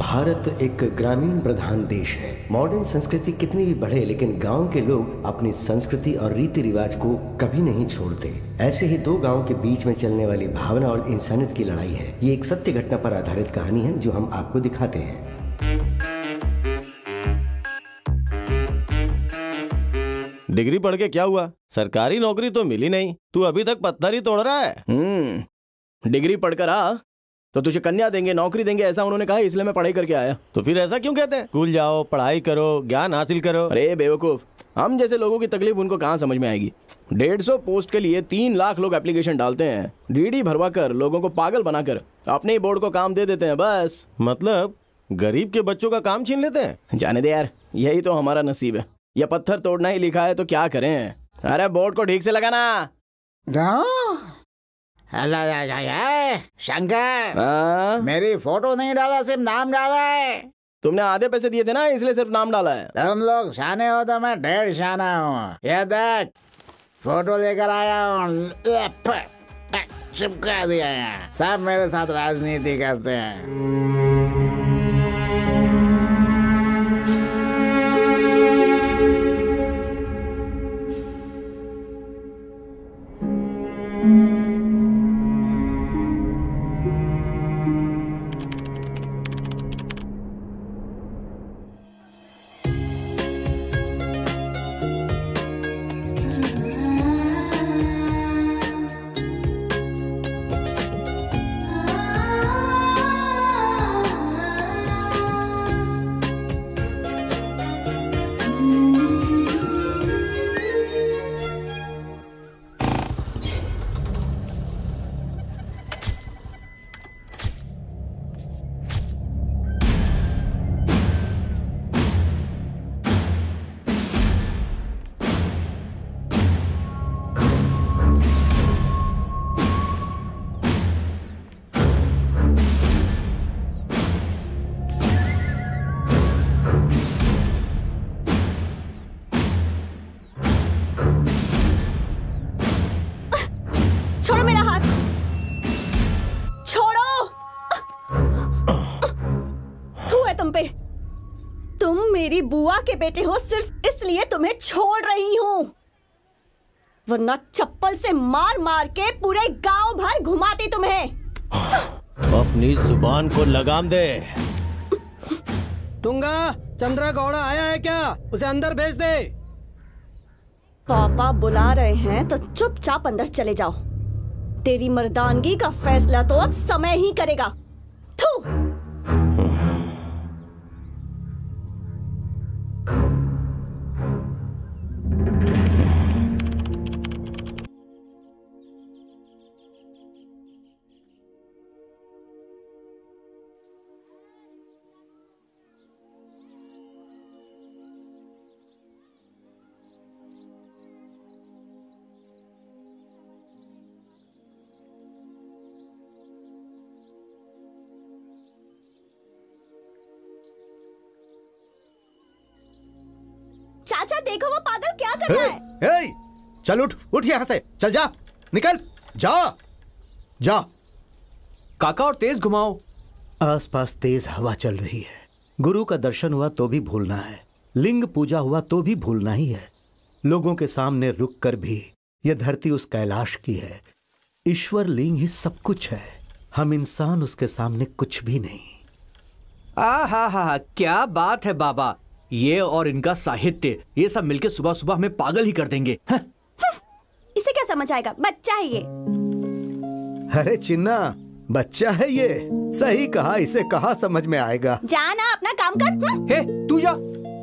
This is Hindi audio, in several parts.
भारत एक ग्रामीण प्रधान देश है। मॉडर्न संस्कृति कितनी भी बढ़े, लेकिन गांव के लोग अपनी संस्कृति और रीति रिवाज को कभी नहीं छोड़ते। ऐसे ही दो गांव के बीच में चलने वाली भावना और इंसानियत की लड़ाई है। ये एक सत्य घटना पर आधारित कहानी है जो हम आपको दिखाते हैं। डिग्री पढ़ के क्या हुआ? सरकारी नौकरी तो मिली नहीं, तू अभी तक पत्थर ही तोड़ रहा है। डिग्री पढ़कर आ तो तुझे कन्या देंगे, नौकरी देंगे, ऐसा उन्होंने कहा, इसलिए मैं पढ़ाई करके आया। तो फिर ऐसा क्यों कहते हैं? स्कूल जाओ, पढ़ाई करो, ज्ञान हासिल करो। अरे बेवकूफ, हम जैसे लोगों की तकलीफ उनको कहाँ समझ में आएगी। 150 पोस्ट के लिए 3 लाख लोग एप्लीकेशन डालते हैं। डीडी भरवा कर लोगों को पागल बनाकर अपने ही बोर्ड को काम दे देते हैं बस। मतलब गरीब के बच्चों का काम छीन लेते हैं। जाने दे यार, यही तो हमारा नसीब है। यह पत्थर तोड़ना ही लिखा है तो क्या करें। अरे बोर्ड को ठीक से लगाना। शंकर, मेरी फोटो नहीं डाला, सिर्फ नाम डाला है। तुमने आधे पैसे दिए थे ना, इसलिए सिर्फ नाम डाला है। तुम लोग शाने हो तो मैं ढेर शाना हूँ। ये देख, फोटो लेकर आया हूँ, चिपका दिया है। सब मेरे साथ राजनीति करते हैं। बुआ के बेटे हो, सिर्फ इसलिए तुम्हें छोड़ रही हूँ, वरना चप्पल से मार मार के पूरे गांव भर घुमाती तुम्हें। अपनी जुबान को लगाम दे। तुंगा, चंद्रा गौड़ा आया है क्या? उसे अंदर भेज दे। पापा बुला रहे हैं तो चुपचाप अंदर चले जाओ। तेरी मर्दानगी का फैसला तो अब समय ही करेगा। थू। चाचा देखो, वो पागल क्या कर रहा है। हे, चल उठ यहाँ से, चल जा, निकल, जा जा। काका और तेज घुमाओ। आसपास तेज हवा चल रही है। गुरु का दर्शन हुआ तो भी भूलना है, लिंग पूजा हुआ तो भी भूलना ही है। लोगों के सामने रुक कर भी यह धरती उस कैलाश की है। ईश्वर लिंग ही सब कुछ है, हम इंसान उसके सामने कुछ भी नहीं। हा, क्या बात है बाबा। ये और इनका साहित्य, ये सब मिलके सुबह सुबह हमें पागल ही कर देंगे। इसे क्या समझ आएगा, बच्चा है ये। अरे चिन्ना, बच्चा है ये, सही कहा, इसे कहाँ समझ में आएगा। जाना अपना काम कर। हे, तू जा।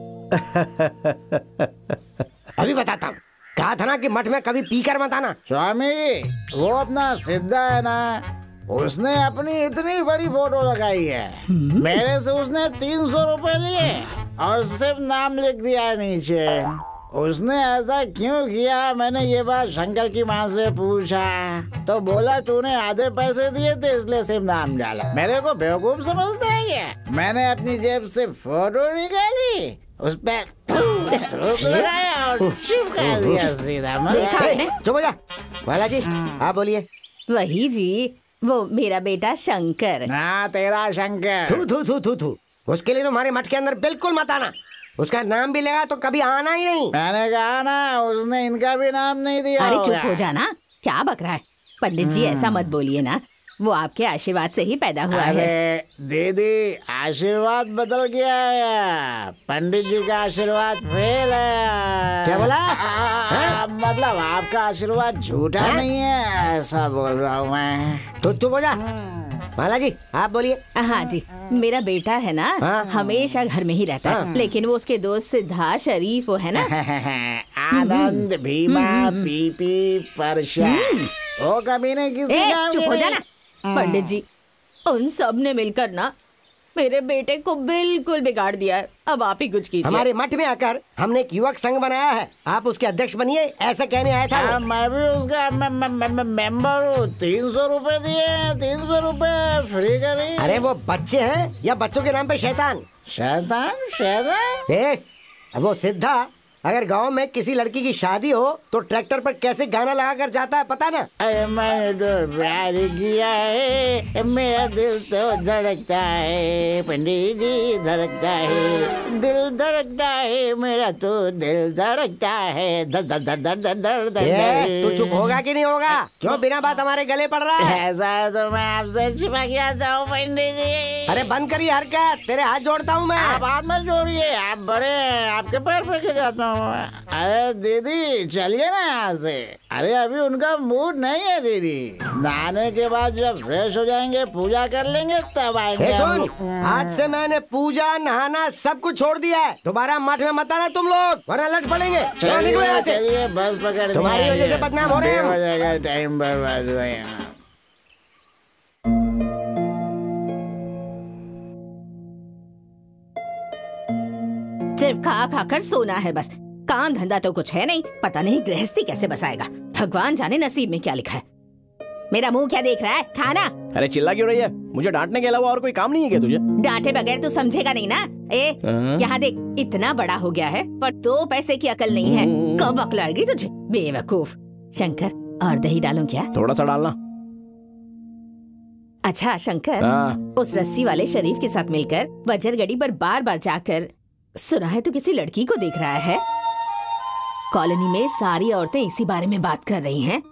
अभी बताता हूँ। कहा था ना कि मठ में कभी पीकर मत आना। स्वामी, वो अपना सिद्धा है ना, उसने अपनी इतनी बड़ी फोटो लगाई है। मेरे से उसने 300 रुपए लिए और सिर्फ नाम लिख दिया है नीचे। उसने ऐसा क्यों किया, मैंने ये बात शंकर की माँ से पूछा तो बोला तूने आधे पैसे दिए थे इसलिए सिर्फ नाम डाला। मेरे को बेवकूफ समझता है क्या? मैंने अपनी जेब से फोटो निकाली, उस पे लगाया और चिपका दिया सीधा। चुप हो जा। बालाजी, आप बोलिए। वही जी, वो मेरा बेटा शंकर। हाँ, तेरा शंकर। थू थू थू थू थू। उसके लिए तुम्हारे मठ के अंदर बिल्कुल मत आना। उसका नाम भी लगा तो कभी आना ही नहीं। मैंने कहा ना, उसने इनका भी नाम नहीं दिया। अरे चुप हो जाना, क्या बक रहा है? पंडित जी ऐसा मत बोलिए ना, वो आपके आशीर्वाद से ही पैदा हुआ है। अरे दीदी, आशीर्वाद बदल गया है, पंडित जी का आशीर्वाद फेल है। क्या बोला? मतलब आपका आशीर्वाद झूठा नहीं है, ऐसा बोल रहा हूँ मैं। तो चुप हो जा। माला जी आप बोलिए। हाँ जी, मेरा बेटा है ना, हमेशा घर में ही रहता है, लेकिन वो उसके दोस्त सिद्धार्थ शरीफ वो है ना, आनंद, भीमा, पीपी, परशा, वो कभी नहीं किसी काम चुप हो की जाना। पंडित जी, उन सब ने मिलकर ना मेरे बेटे को बिल्कुल बिगाड़ दिया है। अब आप ही कुछ कीजिए। हमारे मठ में आकर हमने एक युवक संघ बनाया है, आप उसके अध्यक्ष बनिए, ऐसा कहने आया था वो। मैं भी उसका मेंबर हूँ। 300 रुपए दिए, 300 रुपए फ्री करें। अरे वो बच्चे हैं या बच्चों के नाम पे शैतान? शैतान शैतान? अब वो सिद्धा अगर गांव में किसी लड़की की शादी हो तो ट्रैक्टर पर कैसे गाना लगा कर जाता है पता ना? अरे मैंने तो प्यार किया है, मेरा दिल तो धड़कता है, पंडित जी धड़कता है, दिल धड़कता है, मेरा तो दिल धड़कता है, दर दर दर दर दर दर दर। तू चुप होगा कि नहीं होगा? क्यों बिना बात हमारे गले पड़ रहा है? ऐसा है तो मैं आपसे छिपा के आता हूँ पंडित जी। अरे बंद करिए हरकत, तेरे हाथ जोड़ता हूँ मैं। आप हाथ मत जोड़िए, आप बड़े, आपके पैर पे गिर जाता हूँ। अरे दीदी चलिए ना यहाँ से। अरे अभी उनका मूड नहीं है दीदी, नहाने के बाद जब फ्रेश हो जाएंगे, पूजा कर लेंगे, तब आएंगे। सुन, आज से मैंने पूजा नहाना सब कुछ छोड़ दिया है। दोबारा मठ में मत आना तुम लोग, वरना लट पड़ेंगे। चलो निकलो यहाँ से। चलिए बस पकड़, तुम्हारी वजह से बदनाम हो रहे हैं हम। हो जाएगा, टाइम बर्बाद हुआ यहाँ। सिर्फ खा खा कर सोना है बस, काम धंधा तो कुछ है नहीं। पता नहीं गृहस्थी कैसे बसाएगा, भगवान जाने नसीब में क्या लिखा है। मेरा मुंह क्या देख रहा है? खाना। अरे चिल्ला क्यों रही है? मुझे डांटने के अलावा और कोई काम नहीं है क्या तुझे? डांटे बगैर तू समझेगा नहीं ना। यहाँ देख, इतना बड़ा हो गया है पर 2 पैसे की अकल नहीं है। कब अकल आएगी तुझे बेवकूफ? शंकर, और दही डालूं क्या? थोड़ा सा डालना। अच्छा शंकर, उस रस्सी वाले शरीफ के साथ मिलकर वजरगढ़ी पर बार बार जाकर सुना है तो किसी लड़की को देख रहा है। कॉलोनी में सारी औरतें इसी बारे में बात कर रही हैं।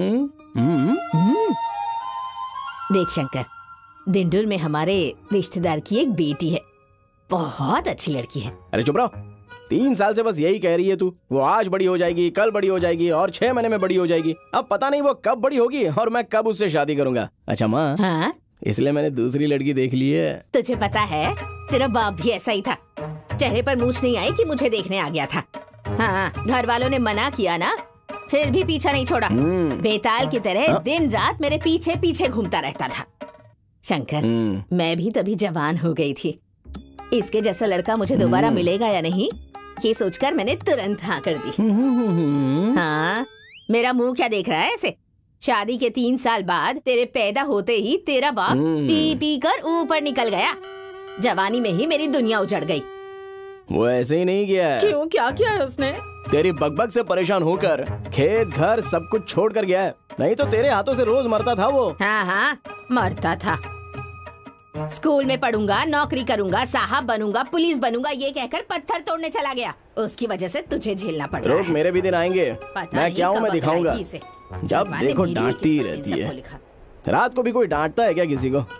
देख शंकर, दिंडुर में हमारे रिश्तेदार की एक बेटी है, बहुत अच्छी लड़की है। अरे चुप रहो, 3 साल से बस यही कह रही है तू। वो आज बड़ी हो जाएगी, कल बड़ी हो जाएगी और 6 महीने में बड़ी हो जाएगी। अब पता नहीं वो कब बड़ी होगी और मैं कब उससे शादी करूंगा। अच्छा माँ, हाँ? इसलिए मैंने दूसरी लड़की देख ली है। तुझे पता है, तेरा बाप भी ऐसा ही था। चेहरे पर मूछ नहीं आई कि मुझे देखने आ गया था। हाँ, घर वालों ने मना किया ना, फिर भी पीछा नहीं छोड़ा। बेताल की तरह दिन रात मेरे पीछे पीछे घूमता रहता था। शंकर, मैं भी तभी जवान हो गई थी। इसके जैसा लड़का मुझे दोबारा मिलेगा या नहीं, ये सोचकर मैंने तुरंत हाँ कर दी। हाँ, मेरा मुंह क्या देख रहा है ऐसे? शादी के 3 साल बाद तेरे पैदा होते ही तेरा बाप पी पी कर ऊपर निकल गया। जवानी में ही मेरी दुनिया उजड़ गई। वो ऐसे ही नहीं किया है। क्यों, क्या किया है उसने? तेरी बकबक से परेशान होकर खेत घर सब कुछ छोड़ कर गया है, नहीं तो तेरे हाथों से रोज मरता था वो। हाँ हाँ, मरता था। स्कूल में पढ़ूंगा, नौकरी करूंगा, साहब बनूंगा, पुलिस बनूंगा, ये कहकर पत्थर तोड़ने चला गया। उसकी वजह से तुझे झेलना पड़ रहा है। रोक, मेरे भी दिन आएंगे। मैं क्या हूँ मैं दिखाऊंगा। जब देखो डांटती रहती है। रात को भी कोई डांटता है क्या किसी को?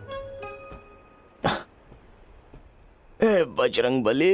ए बजरंग बली।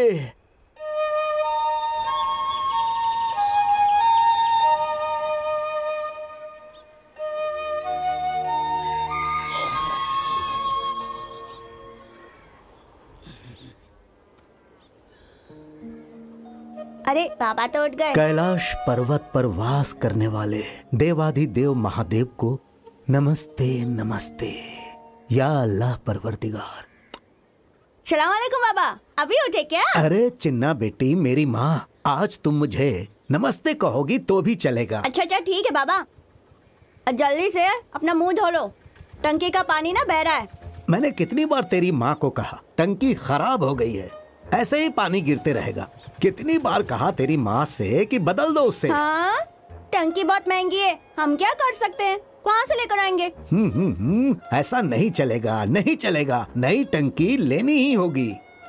अरे पापा तो उठ गए। कैलाश पर्वत पर वास करने वाले देवाधिदेव महादेव को नमस्ते नमस्ते। या अल्लाह परवरदिगार। सलाम वालेकुम बाबा, अभी उठे क्या? अरे चिन्ना बेटी, मेरी माँ, आज तुम मुझे नमस्ते कहोगी तो भी चलेगा। अच्छा अच्छा ठीक है बाबा, जल्दी से अपना मुंह धो लो, टंकी का पानी ना बह रहा है। मैंने कितनी बार तेरी माँ को कहा टंकी खराब हो गई है, ऐसे ही पानी गिरते रहेगा। कितनी बार कहा तेरी माँ से कि बदल दो उसे। हाँ, टंकी बहुत महंगी है, हम क्या कर सकते हैं? कहाँ से लेकर आएंगे? ऐसा नहीं चलेगा, नहीं चलेगा। नई टंकी लेनी ही होगी।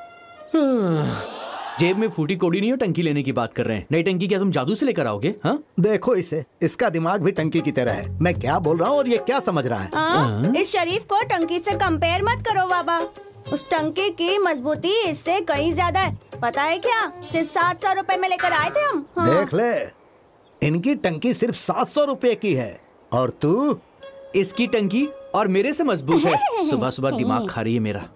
जेब में फूटी कोड़ी नहीं हो, टंकी लेने की बात कर रहे हैं। नई टंकी क्या तुम जादू से लेकर आओगे? हाँ, देखो इसे, इसका दिमाग भी टंकी की तरह है। मैं क्या बोल रहा हूँ और ये क्या समझ रहा है। इस शरीफ को टंकी से कंपेयर मत करो बाबा। उस टंकी की मजबूती इससे कहीं ज्यादा है। पता है क्या, सिर्फ 700 रुपए में लेकर आए थे हम। देख ले, इनकी टंकी सिर्फ 700 रुपए की है और तू इसकी टंकी और मेरे से मजबूत है। सुबह सुबह दिमाग खा रही है मेरा।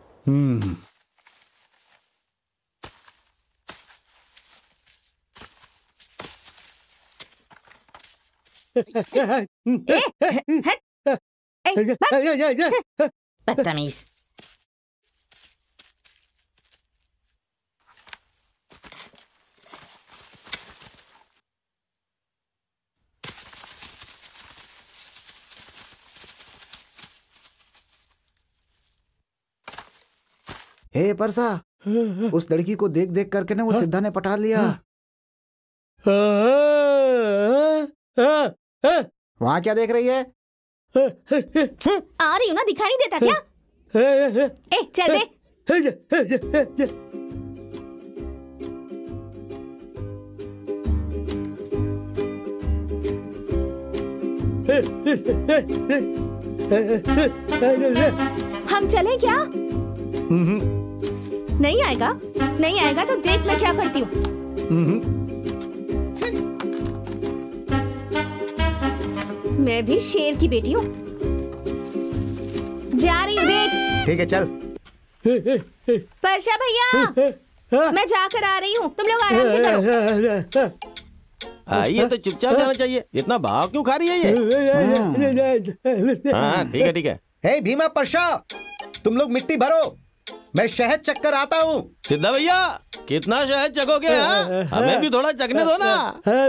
बदतमीज। हे परसा, उस लड़की को देख देख करके ना वो सिद्धा ने पटा लिया। वहाँ क्या देख रही है? आ रही हूँ ना, दिखाई नहीं देता क्या? ए चल दे। हम चले क्या? नहीं आएगा? नहीं आएगा तो देख मैं क्या करती हूँ। मैं भी शेर की बेटी हूँ। जा रही हूँ, देख। ठीक है, चल। परशा भैया, मैं जाकर आ रही हूँ, तुम लोग आराम से करो। आइए तो चुपचाप जाना चाहिए। इतना भाव क्यों खा रही है ये? हाँ ठीक है ठीक है। हे भीमा, परशा, तुम लोग मिट्टी भरो, मैं शहद चक्कर आता हूँ। सिद्धा भैया, कितना शहद चखोगे? हाँ? हमें भी थोड़ा चखने दो ना।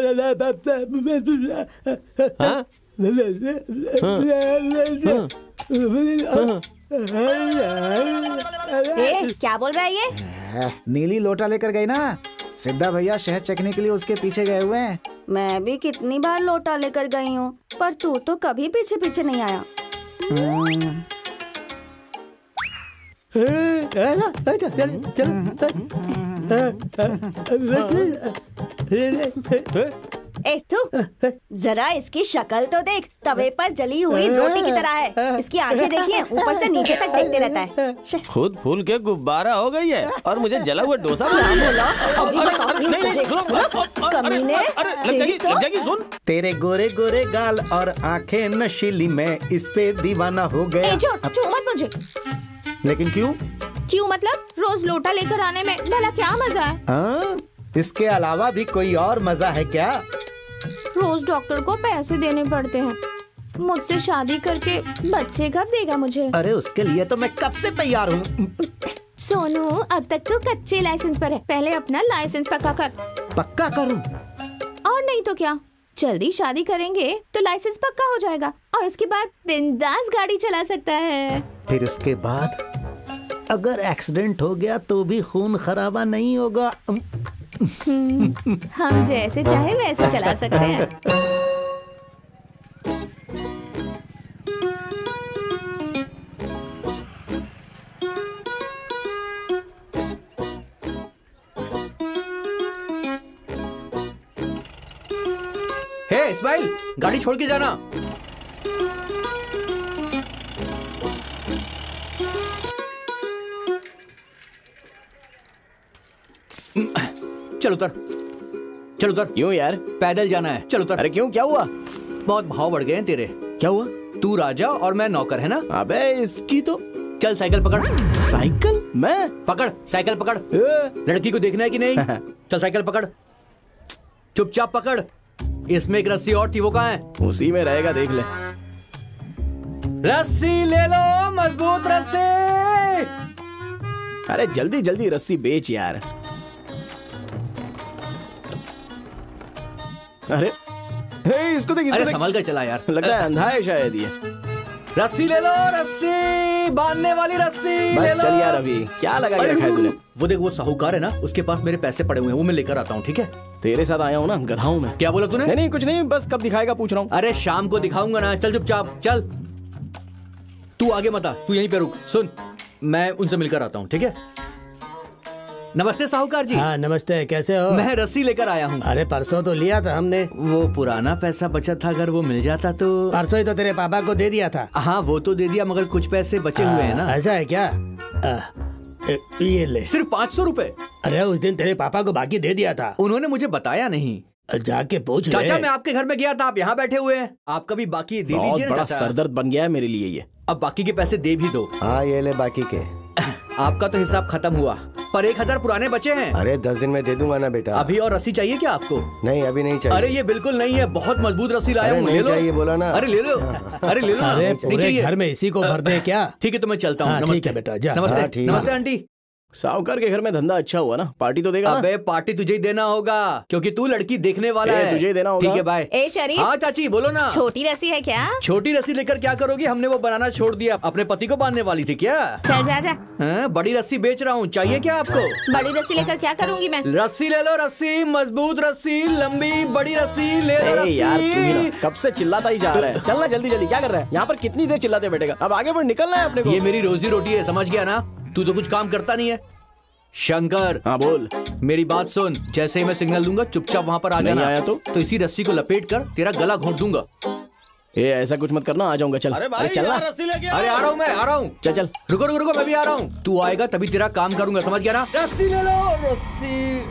हाँ? क्या बोल रहा है ये? नीली लोटा लेकर गई ना, सिद्धा भैया शहद चखने के लिए उसके पीछे गए हुए हैं। मैं भी कितनी बार लोटा लेकर गई हूँ, पर तू तो कभी पीछे पीछे नहीं आया। ए तू, जरा इसकी शक्ल तो देख, तवे पर जली हुई रोटी की तरह है। इसकी आंखें देखिए, ऊपर से नीचे तक देखते रहता है। खुद फूल के गुब्बारा हो गई है और मुझे जला हुआ डोसा सुन। तेरे गोरे गोरे गाल और आंखें नशीली, मैं इस पे दीवाना हो गया। मत मुझे। लेकिन क्यों? क्यों मतलब? रोज लोटा लेकर आने में भला क्या मजा है? हाँ, इसके अलावा भी कोई और मजा है क्या? रोज डॉक्टर को पैसे देने पड़ते हैं। मुझसे शादी करके बच्चे कब देगा मुझे? अरे उसके लिए तो मैं कब से तैयार हूँ। सोनू, अब तक तो कच्चे लाइसेंस पर है, पहले अपना लाइसेंस पक्का कर। पक्का करूँ? और नहीं तो क्या, जल्दी शादी करेंगे तो लाइसेंस पक्का हो जाएगा और उसके बाद बिंदास गाड़ी चला सकता है। फिर उसके बाद अगर एक्सीडेंट हो गया तो भी खून खराबा नहीं होगा। हम जैसे चाहे वैसे चला सकते हैं। हे इस्माइल, गाड़ी छोड़ के जाना। चल उतर, चल उतर। क्यों यार? पैदल जाना है, चल उतर। अरे क्यों, क्या हुआ? बहुत भाव बढ़ गए हैं तेरे। क्या हुआ? तू राजा और मैं नौकर, है ना? अबे इसकी तो। चल साइकिल पकड़। साइकिल? मैं? पकड़ साइकिल पकड़। लड़की को देखना है कि नहीं? चल साइकिल पकड़, चुपचाप पकड़। इसमें एक रस्सी और थी, वो कहाँ है? उसी में रहेगा, देख ले। रस्सी ले लो, मजबूत रस्सी। अरे जल्दी जल्दी रस्सी बेच यार। अरे इसको देख, अरे संभल कर चला यार। लगता है अंधा है शायद ये। रस्सी ले लो, रस्सी बांधने वाली रस्सी ले लो। चल यार अभी क्या लगा के रखा है तूने? वो देख वो साहूकार है ना, उसके पास मेरे पैसे पड़े हुए हैं, वो मैं लेकर आता हूँ। ठीक है, तेरे साथ आया हूँ ना, गधा हूँ मैं। क्या बोला तूने? नहीं कुछ नहीं, बस कब दिखाएगा पूछ रहा हूँ। अरे शाम को दिखाऊंगा ना, चल चुपचाप चल। तू आगे मत आ, तू यहीं पे रुक। सुन, मैं उनसे मिलकर आता हूँ, ठीक है? नमस्ते साहूकार जी। हाँ नमस्ते, कैसे हो? मैं रस्सी लेकर आया हूँ। अरे परसों तो लिया था हमने। वो पुराना पैसा बचा था, अगर वो मिल जाता तो। परसों ही तो तेरे पापा को दे दिया था। हाँ वो तो दे दिया, मगर कुछ पैसे बचे हुए हैं ना। ऐसा है क्या? ये ले। सिर्फ 500 रुपए। अरे उस दिन तेरे पापा को बाकी दे दिया था। उन्होंने मुझे बताया नहीं। जाके पूछ ले। चाचा मैं आपके घर में गया था, आप यहाँ बैठे हुए हैं, आप कभी बाकी दे दीजिए ना चाचा। सरदर्द बन गया है मेरे लिए ये। अब बाकी के पैसे दे भी दो। हाँ ये ले बाकी के। आपका तो हिसाब खत्म हुआ, पर 1000 पुराने बचे हैं। अरे 10 दिन में दे दूंगा ना बेटा। अभी और रस्सी चाहिए क्या आपको? नहीं अभी नहीं चाहिए। अरे ये बिल्कुल नहीं है, बहुत मजबूत रस्सी लाया हूँ, ले लो। चाहिए बोला ना। अरे ले लो, अरे ले लो। अरे पूरे घर में इसी को भर दे क्या? ठीक है तो मैं चलता हूँ। नमस्ते बेटा, जा। नमस्ते। नमस्ते आंटी। साहूकार के घर में धंधा अच्छा हुआ ना, पार्टी तो देगा। अबे पार्टी तुझे ही देना होगा, क्योंकि तू लड़की देखने वाला है। तुझे ही देना होगा। ठीक है बाय। ए शरीफ। हाँ चाची बोलो ना। छोटी रस्सी है क्या? छोटी रस्सी लेकर क्या करोगी? हमने वो बनाना छोड़ दिया, अपने पति को बांधने वाली थी क्या? चल जा जा। बड़ी रस्सी बेच रहा हूँ, चाहिए क्या आपको? बड़ी रस्सी लेकर क्या करूँगी मैं? रस्सी ले लो, रस्सी मजबूत रस्सी, लंबी बड़ी रस्सी ले लो। यार तू ही ना रस्सी कब से चिल्लाता ही जा रहा है। चलना जल्दी जल्दी, क्या कर रहा है यहाँ पर? कितनी देर चिल्लाते बैठेगा? अब आगे बढ़, निकलना है अपने को। ये मेरी रोजी रोटी है, समझ गया ना? तू तो कुछ काम करता नहीं है। शंकर। हाँ बोल। मेरी बात सुन, जैसे ही मैं सिग्नल दूंगा चुपचाप वहाँ पर आ जाना। आया तो इसी रस्सी को लपेट कर तेरा गला घोंट दूंगा। ए ऐसा कुछ मत करना, आ जाऊंगा। चल अरे चलना। रस्सी लेके अरे आ रहा हूँ, मैं आ रहा हूँ। चल चल। रुको रुको रुको, मैं भी आ रहा हूँ। तू आएगा तभी तेरा काम करूंगा, समझ गया ना? रस्सी ले लो, रस्सी।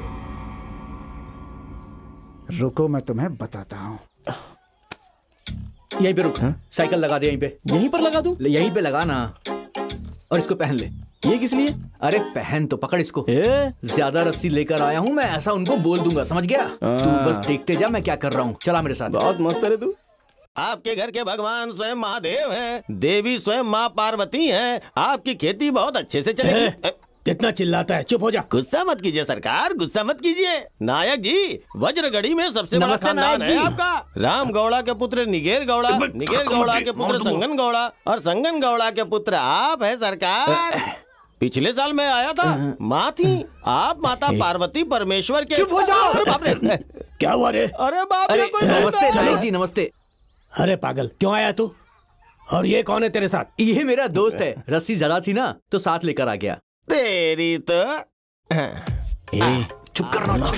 रुको मैं तुम्हें बताता हूँ। यहीं पे रुक। साइकिल लगा दे यहीं पे। यहीं पर लगा दूं? यहीं पे लगा ना, और इसको पहन ले। ये किस लिए? अरे पहन तो, पकड़ इसको। ज्यादा रस्सी लेकर आया हूँ मैं, ऐसा उनको बोल दूंगा, समझ गया? तू बस देखते जा मैं क्या कर रहा हूँ। चला मेरे साथ। बहुत मस्त है तू। आपके घर के भगवान स्वयं महादेव हैं, देवी स्वयं माँ पार्वती हैं। आपकी खेती बहुत अच्छे से चलेगी। कितना चिल्लाता है, चुप हो जा। गुस्सा मत कीजिए सरकार, गुस्सा मत कीजिए। नायक जी, वज्रगढ़ी में सबसे बड़ा नमस्ते खानदान नायक है जी। आपका। राम गौड़ा के पुत्र निगेर गौड़ा, निगेर गौड़ा के पुत्र संगन गौड़ा, और संगन गौड़ा के पुत्र आप है सरकार। पिछले साल मैं आया था, माँ थी आप, माता पार्वती परमेश्वर के। चुप हो जाओ। अरे बाप रे, क्या हुआ रे? अरे बाप रे, कोई नमस्ते बोलता है। नायक जी, नमस्ते। अरे पागल, क्यों आया तू? और ये कौन है तेरे साथ? ये मेरा दोस्त है, रस्सी ज्यादा थी ना तो साथ लेकर आ गया। तेरी तो चुप करना ना।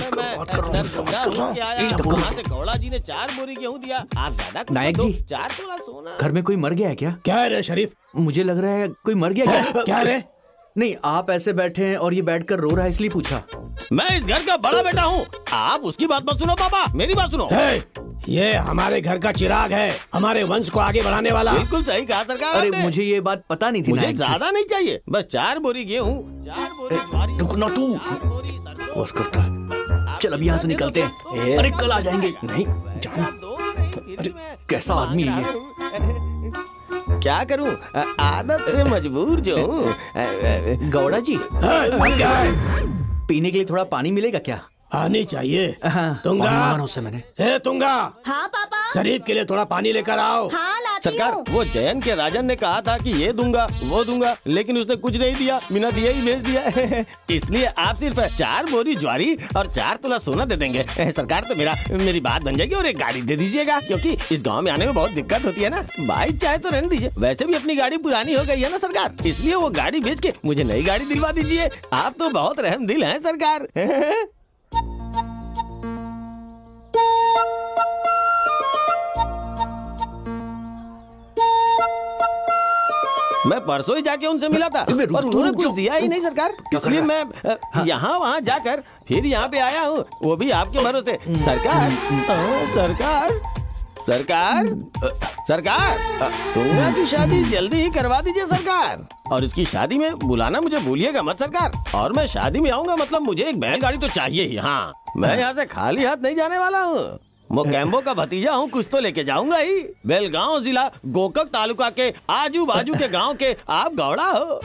वहाँ से गौड़ा जी ने 4 बोरी गेहूं दिया। आप ज्यादा नायक जी, 4 तोला सोना। घर में कोई मर गया है क्या? क्या है रे शरीफ? मुझे लग रहा है कोई मर गया क्या? क्या रे? नहीं, आप ऐसे बैठे हैं और ये बैठकर रो रहा है इसलिए पूछा। मैं इस घर का बड़ा बेटा हूँ, आप उसकी बात मत सुनो पापा, मेरी बात सुनो। ये हमारे घर का चिराग है, हमारे वंश को आगे बढ़ाने वाला। बिल्कुल सही कहा सरकार। अरे आपने। मुझे ये बात पता नहीं थी। मुझे नायक जी। ज्यादा नहीं चाहिए, बस 4 बोरी गेहूं, 4 बोरी ज्वारी, रुकना तू। 4 बोरी सरसों। बस करता। चल अब यहाँ से निकलते हैं। अरे कल आ जाएंगे। नहीं जाना। अरे कैसा आदमी है ये? क्या करूं, आदत से मजबूर जो हूँ। गौड़ा जी, पीने के लिए थोड़ा पानी मिलेगा क्या? आनी चाहिए। हाँ, तुंगा, पानी मांगना उससे मैंने। हे तुंगा, हाँ पापा। शरीफ के लिए थोड़ा पानी लेकर आओ। हाँ लाती सरकार, हूँ। वो जयन के राजन ने कहा था कि ये दूंगा वो दूंगा, लेकिन उसने कुछ नहीं दिया, बिना दिए ही भेज दिया। इसलिए आप सिर्फ 4 बोरी ज्वारी और 4 तोला सोना दे देंगे सरकार, तो मेरी बात बन जाएगी और एक गाड़ी दे दीजिएगा, क्योंकि इस गांव में आने में बहुत दिक्कत होती है ना। बाइक चाहे तो रहने दीजिए, वैसे भी अपनी गाड़ी पुरानी हो गई है ना सरकार, इसलिए वो गाड़ी बेच के मुझे नई गाड़ी दिलवा दीजिए। आप तो बहुत रहम दिल हैं सरकार। मैं परसों ही जाके उनसे मिला था, पर उन्होंने कुछ दिया ही नहीं सरकार, इसलिए मैं यहाँ वहाँ जाकर फिर यहाँ पे आया हूँ, वो भी आपके भरोसे। सरकार, सरकार, सरकार, सरकार, तुंगा की शादी जल्दी ही करवा दीजिए सरकार, और इसकी शादी में बुलाना मुझे भूलिएगा मत सरकार। और मैं शादी में आऊंगा, मतलब मुझे एक बैलगाड़ी तो चाहिए ही। हाँ, मैं यहाँ से खाली हाथ नहीं जाने वाला हूँ। मोकेम्बो का भतीजा हूँ, कुछ तो लेके जाऊंगा ही। बेलगांव जिला गोकक तालुका के आजू बाजू के गांव के आप गौड़ा हो।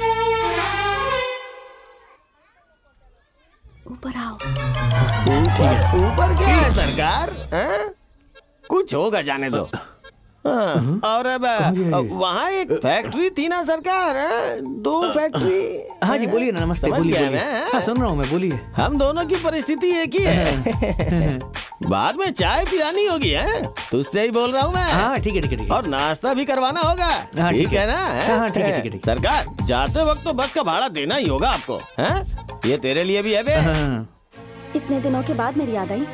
ऊपर आओ। ऊपर क्या है सरकार? कुछ होगा, जाने दो। हाँ, और अब वहाँ एक फैक्ट्री थी ना सरकार, 2 फैक्ट्री। हाँ जी बोलिए ना, नमस्ते, बोलिए। हाँ सुन रहा हूँ मैं, बोलिए। हम दोनों की परिस्थिति एक ही है। बाद में चाय पिलानी होगी है, तुझसे ही बोल रहा हूँ मैं। हाँ ठीक है ठीक है ठीक है। और नाश्ता भी करवाना होगा। हाँ, ठीक है ना? हाँ ठीक है ठीक है। सरकार जाते वक्त तो बस का भाड़ा देना ही होगा आपको। हैं? ये तेरे लिए भी है बे। इतने दिनों के बाद मेरी याद आई,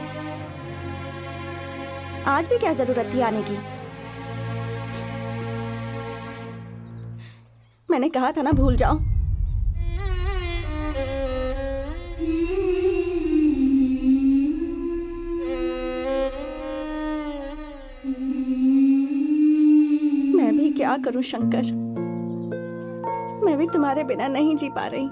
आज भी क्या जरूरत थी आने की? मैंने कहा था ना भूल जाओ। मैं भी क्या करूं शंकर, मैं भी तुम्हारे बिना नहीं जी पा रही।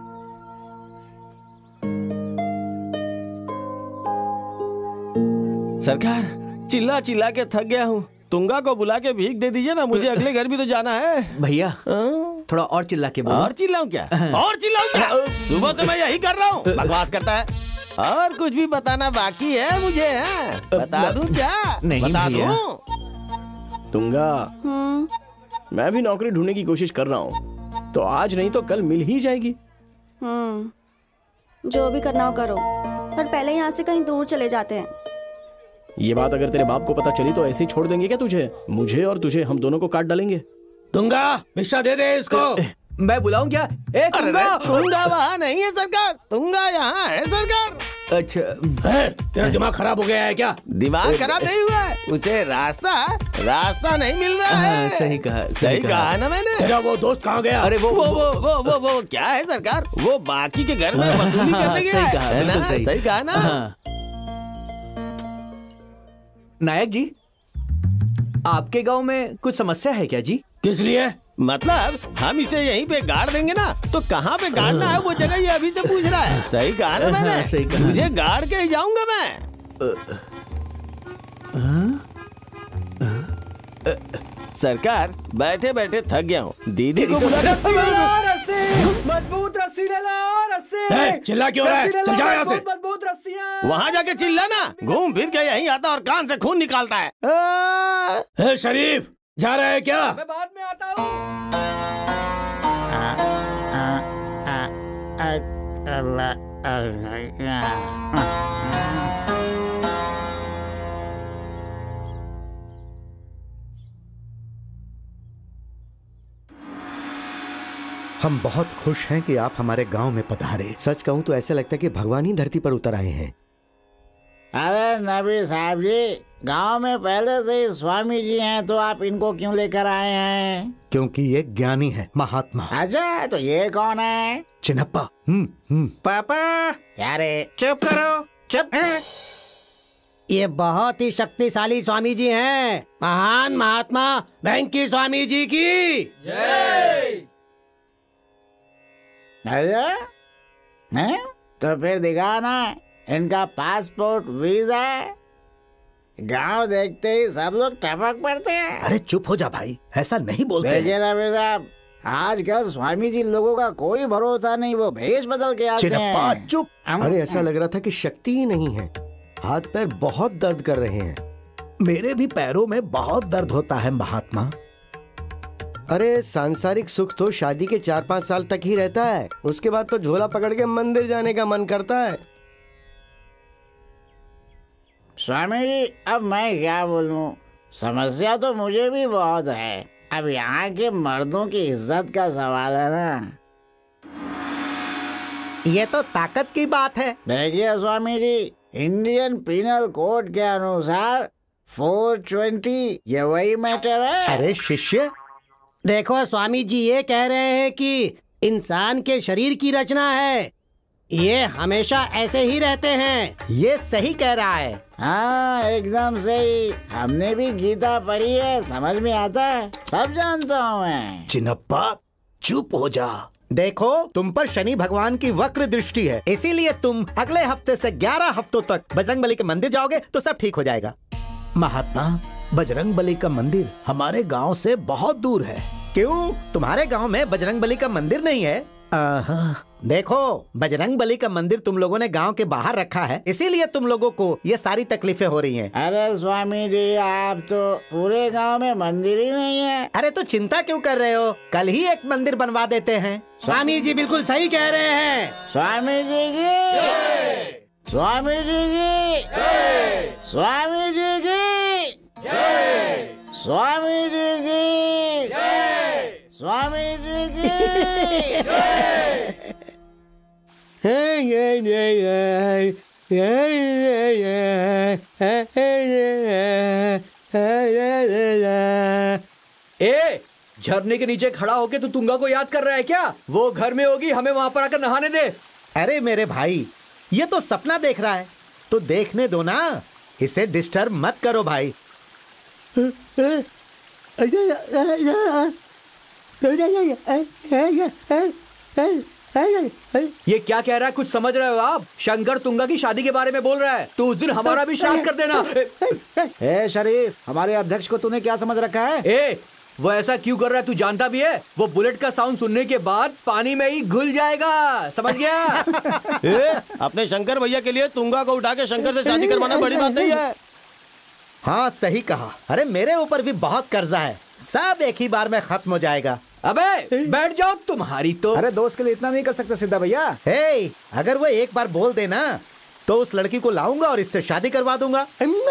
सरकार चिल्ला चिल्ला के थक गया हूँ, तुंगा को बुला के भीख दे दीजिए ना, मुझे अगले घर भी तो जाना है। भैया थोड़ा और चिल्ला के बोलो। और चिल्लाऊं क्या? और चिल्लाऊं क्या? सुबह से मैं यही कर रहा हूँ, बकवास करता है। और कुछ भी बताना बाकी है मुझे? है बता दूं क्या? नहीं बता भैया। दूं? तुंगा, मैं भी नौकरी ढूंढने की कोशिश कर रहा हूँ, तो आज नहीं तो कल मिल ही जाएगी। जो भी करना हो करो, पर पहले यहाँ से कहीं दूर चले जाते हैं। ये बात अगर तेरे बाप को पता चली तो ऐसे ही छोड़ देंगे क्या तुझे? मुझे और तुझे हम दोनों को काट डालेंगे। तुंगा भिक्षा दे दे इसको। मैं बुलाऊं क्या? ए तुंगा। तुंगा वहाँ नहीं है सरकार, तुंगा यहाँ है सरकार। अच्छा तेरा दिमाग खराब हो गया है क्या? दिमाग खराब नहीं हुआ है, उसे रास्ता नहीं मिल रहा है। सही कहा, सही कहा ना मैंने। तेरा वो दोस्त कहाँ गया? अरे वो क्या है सरकार? वो बाकी के घर में वसूली करने गया है। सही कहा, बिल्कुल सही। सही कहा ना? नायक जी, आपके गांव में कुछ समस्या है क्या जी? किस लिए? मतलब हम इसे यहीं पे गाड़ देंगे ना, तो कहाँ पे गाड़ना है वो जगह ये अभी से पूछ रहा है। सही कहा ना मैंने? सही कहा। मुझे गाड़ के ही जाऊंगा मैं। सरकार बैठे बैठे थक गया हूँ, दीदी को बुला मजबूत रस्सी ले लो, रस्सी। चिल्ला क्यों रहा है? चल जा यहाँ से। मजबूत रस्सियां। वहाँ जाके चिल्ला ना, घूम फिर के यहीं आता और कान से खून निकालता है। हे शरीफ, जा रहा है क्या? मैं बाद में आता हूँ। हम बहुत खुश हैं कि आप हमारे गांव में पधारे। सच कहूँ तो ऐसा लगता है कि भगवान ही धरती पर उतर आए हैं। अरे नबी साहब जी, गांव में पहले से ही स्वामी जी हैं, तो आप इनको क्यों लेकर आए हैं? क्योंकि ये ज्ञानी है, महात्मा। अच्छा, तो ये कौन है? चिन्नप्पा। पापा। क्या रे? चुप करो, चुप। ये बहुत ही शक्तिशाली स्वामी जी हैं, महान महात्मा वेंकी स्वामी जी की जय। तो फिर दिखाना इनका पासपोर्ट, वीजा। गांव देखते ही सब लोग टपक पड़ते हैं। अरे चुप हो जा भाई, ऐसा नहीं बोलते। देखिए नबी साहब, आजकल स्वामी जी लोगों का कोई भरोसा नहीं, वो भेष बदल के आते हैं। चुप। अरे ऐसा लग रहा था कि शक्ति ही नहीं है, हाथ पैर बहुत दर्द कर रहे हैं। मेरे भी पैरों में बहुत दर्द होता है महात्मा। अरे सांसारिक सुख तो शादी के 4-5 साल तक ही रहता है, उसके बाद तो झोला पकड़ के मंदिर जाने का मन करता है। स्वामी जी, अब मैं क्या बोलूं, समस्या तो मुझे भी बहुत है। अब यहाँ के मर्दों की इज्जत का सवाल है ना। ये तो ताकत की बात है। देखिए Swami ji, Indian penal code के अनुसार 420 ये वही मैटर है। अरे शिष्य, देखो स्वामी जी ये कह रहे हैं कि इंसान के शरीर की रचना है, ये हमेशा ऐसे ही रहते हैं। ये सही कह रहा है। हाँ एकदम सही, हमने भी गीता पढ़ी है, समझ में आता है, सब जानता हूँ मैं। चिन्नप्पा चुप हो जा। देखो, तुम पर शनि भगवान की वक्र दृष्टि है, इसीलिए तुम अगले हफ्ते से 11 हफ्तों तक बजरंगबली के मंदिर जाओगे तो सब ठीक हो जाएगा। महात्मा, बजरंगबली का मंदिर हमारे गांव से बहुत दूर है। क्यों, तुम्हारे गांव में बजरंगबली का मंदिर नहीं है? देखो, बजरंग बली का मंदिर तुम लोगों ने गांव के बाहर रखा है, इसीलिए तुम लोगों को ये सारी तकलीफें हो रही हैं। अरे स्वामी जी, आप तो पूरे गांव में मंदिर ही नहीं है। अरे तो चिंता क्यों कर रहे हो, कल ही एक मंदिर बनवा देते हैं। स्वामी जी बिल्कुल सही कह रहे हैं। स्वामी जी की, स्वामी जी की, स्वामी जी की, स्वामी जी की, स्वामी जी की। ए, झरने के नीचे खड़ा होके तू तुंगा को याद कर रहा है क्या? वो घर में होगी, हमें वहां पर आकर नहाने दे। अरे मेरे भाई, ये तो सपना देख रहा है, तो देखने दो ना, इसे डिस्टर्ब मत करो भाई। ये क्या कह रहा है, कुछ समझ रहे हो आप? शंकर तुंगा की शादी के बारे में बोल रहा है। तो उस दिन हमारा भी श्राद्ध कर देना। ए शरीफ, हमारे अध्यक्ष को तूने क्या समझ रखा है? ए, वो ऐसा क्यों कर रहा है तू जानता भी है? वो बुलेट का साउंड सुनने के बाद पानी में ही घुल जाएगा, समझ गया? अपने शंकर भैया के लिए तुंगा को उठा के शंकर से शादी करवाना बड़ी बात नहीं है। हाँ सही कहा। अरे मेरे ऊपर भी बहुत कर्जा है, सब एक ही बार में खत्म हो जाएगा। अबे बैठ जाओ तुम्हारी तो। अरे दोस्त के लिए इतना नहीं कर सकते सिद्धा भैया। हे, अगर वो एक बार बोल देना तो उस लड़की को लाऊंगा और इससे शादी करवा दूंगा।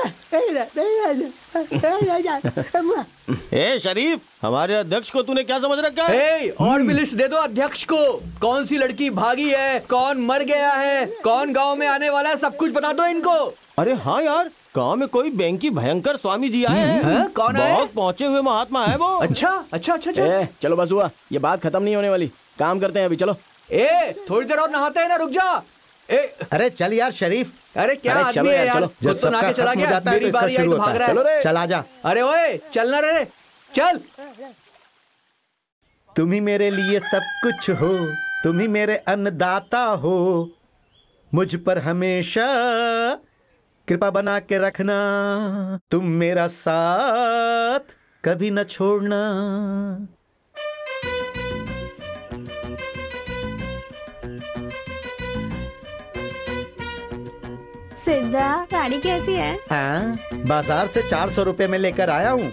ए शरीफ, हमारे अध्यक्ष को तूने क्या समझ रखा है? और भी लिस्ट दे दो अध्यक्ष को। कौन सी लड़की भागी है, कौन मर गया है, कौन गांव में आने वाला है, सब कुछ बता दो इनको। अरे हाँ यार, गांव में कोई बैंकी भयंकर स्वामी जी आए हैं। कौन है? बहुत पहुंचे हुए महात्मा है वो। अच्छा अच्छा अच्छा। चलो बस हुआ, ये बात खत्म नहीं होने वाली, काम करते हैं अभी, चलो। थोड़ी देर और नहाते हैं ना, रुक जा। अरे चल यार शरीफ। अरे क्या आदमी है यार, खुद तो नहा के चला गया, मेरी बारी आई तो भाग रहा है। चल आजा। अरे ओए चलना रे, चल। तुम ही मेरे लिए सब कुछ हो, तुम ही मेरे अन्नदाता हो, मुझ पर हमेशा कृपा बना के रखना, तुम मेरा साथ कभी न छोड़ना। सिद्धा, साड़ी कैसी है? बाजार से 400 रुपए में लेकर आया हूँ।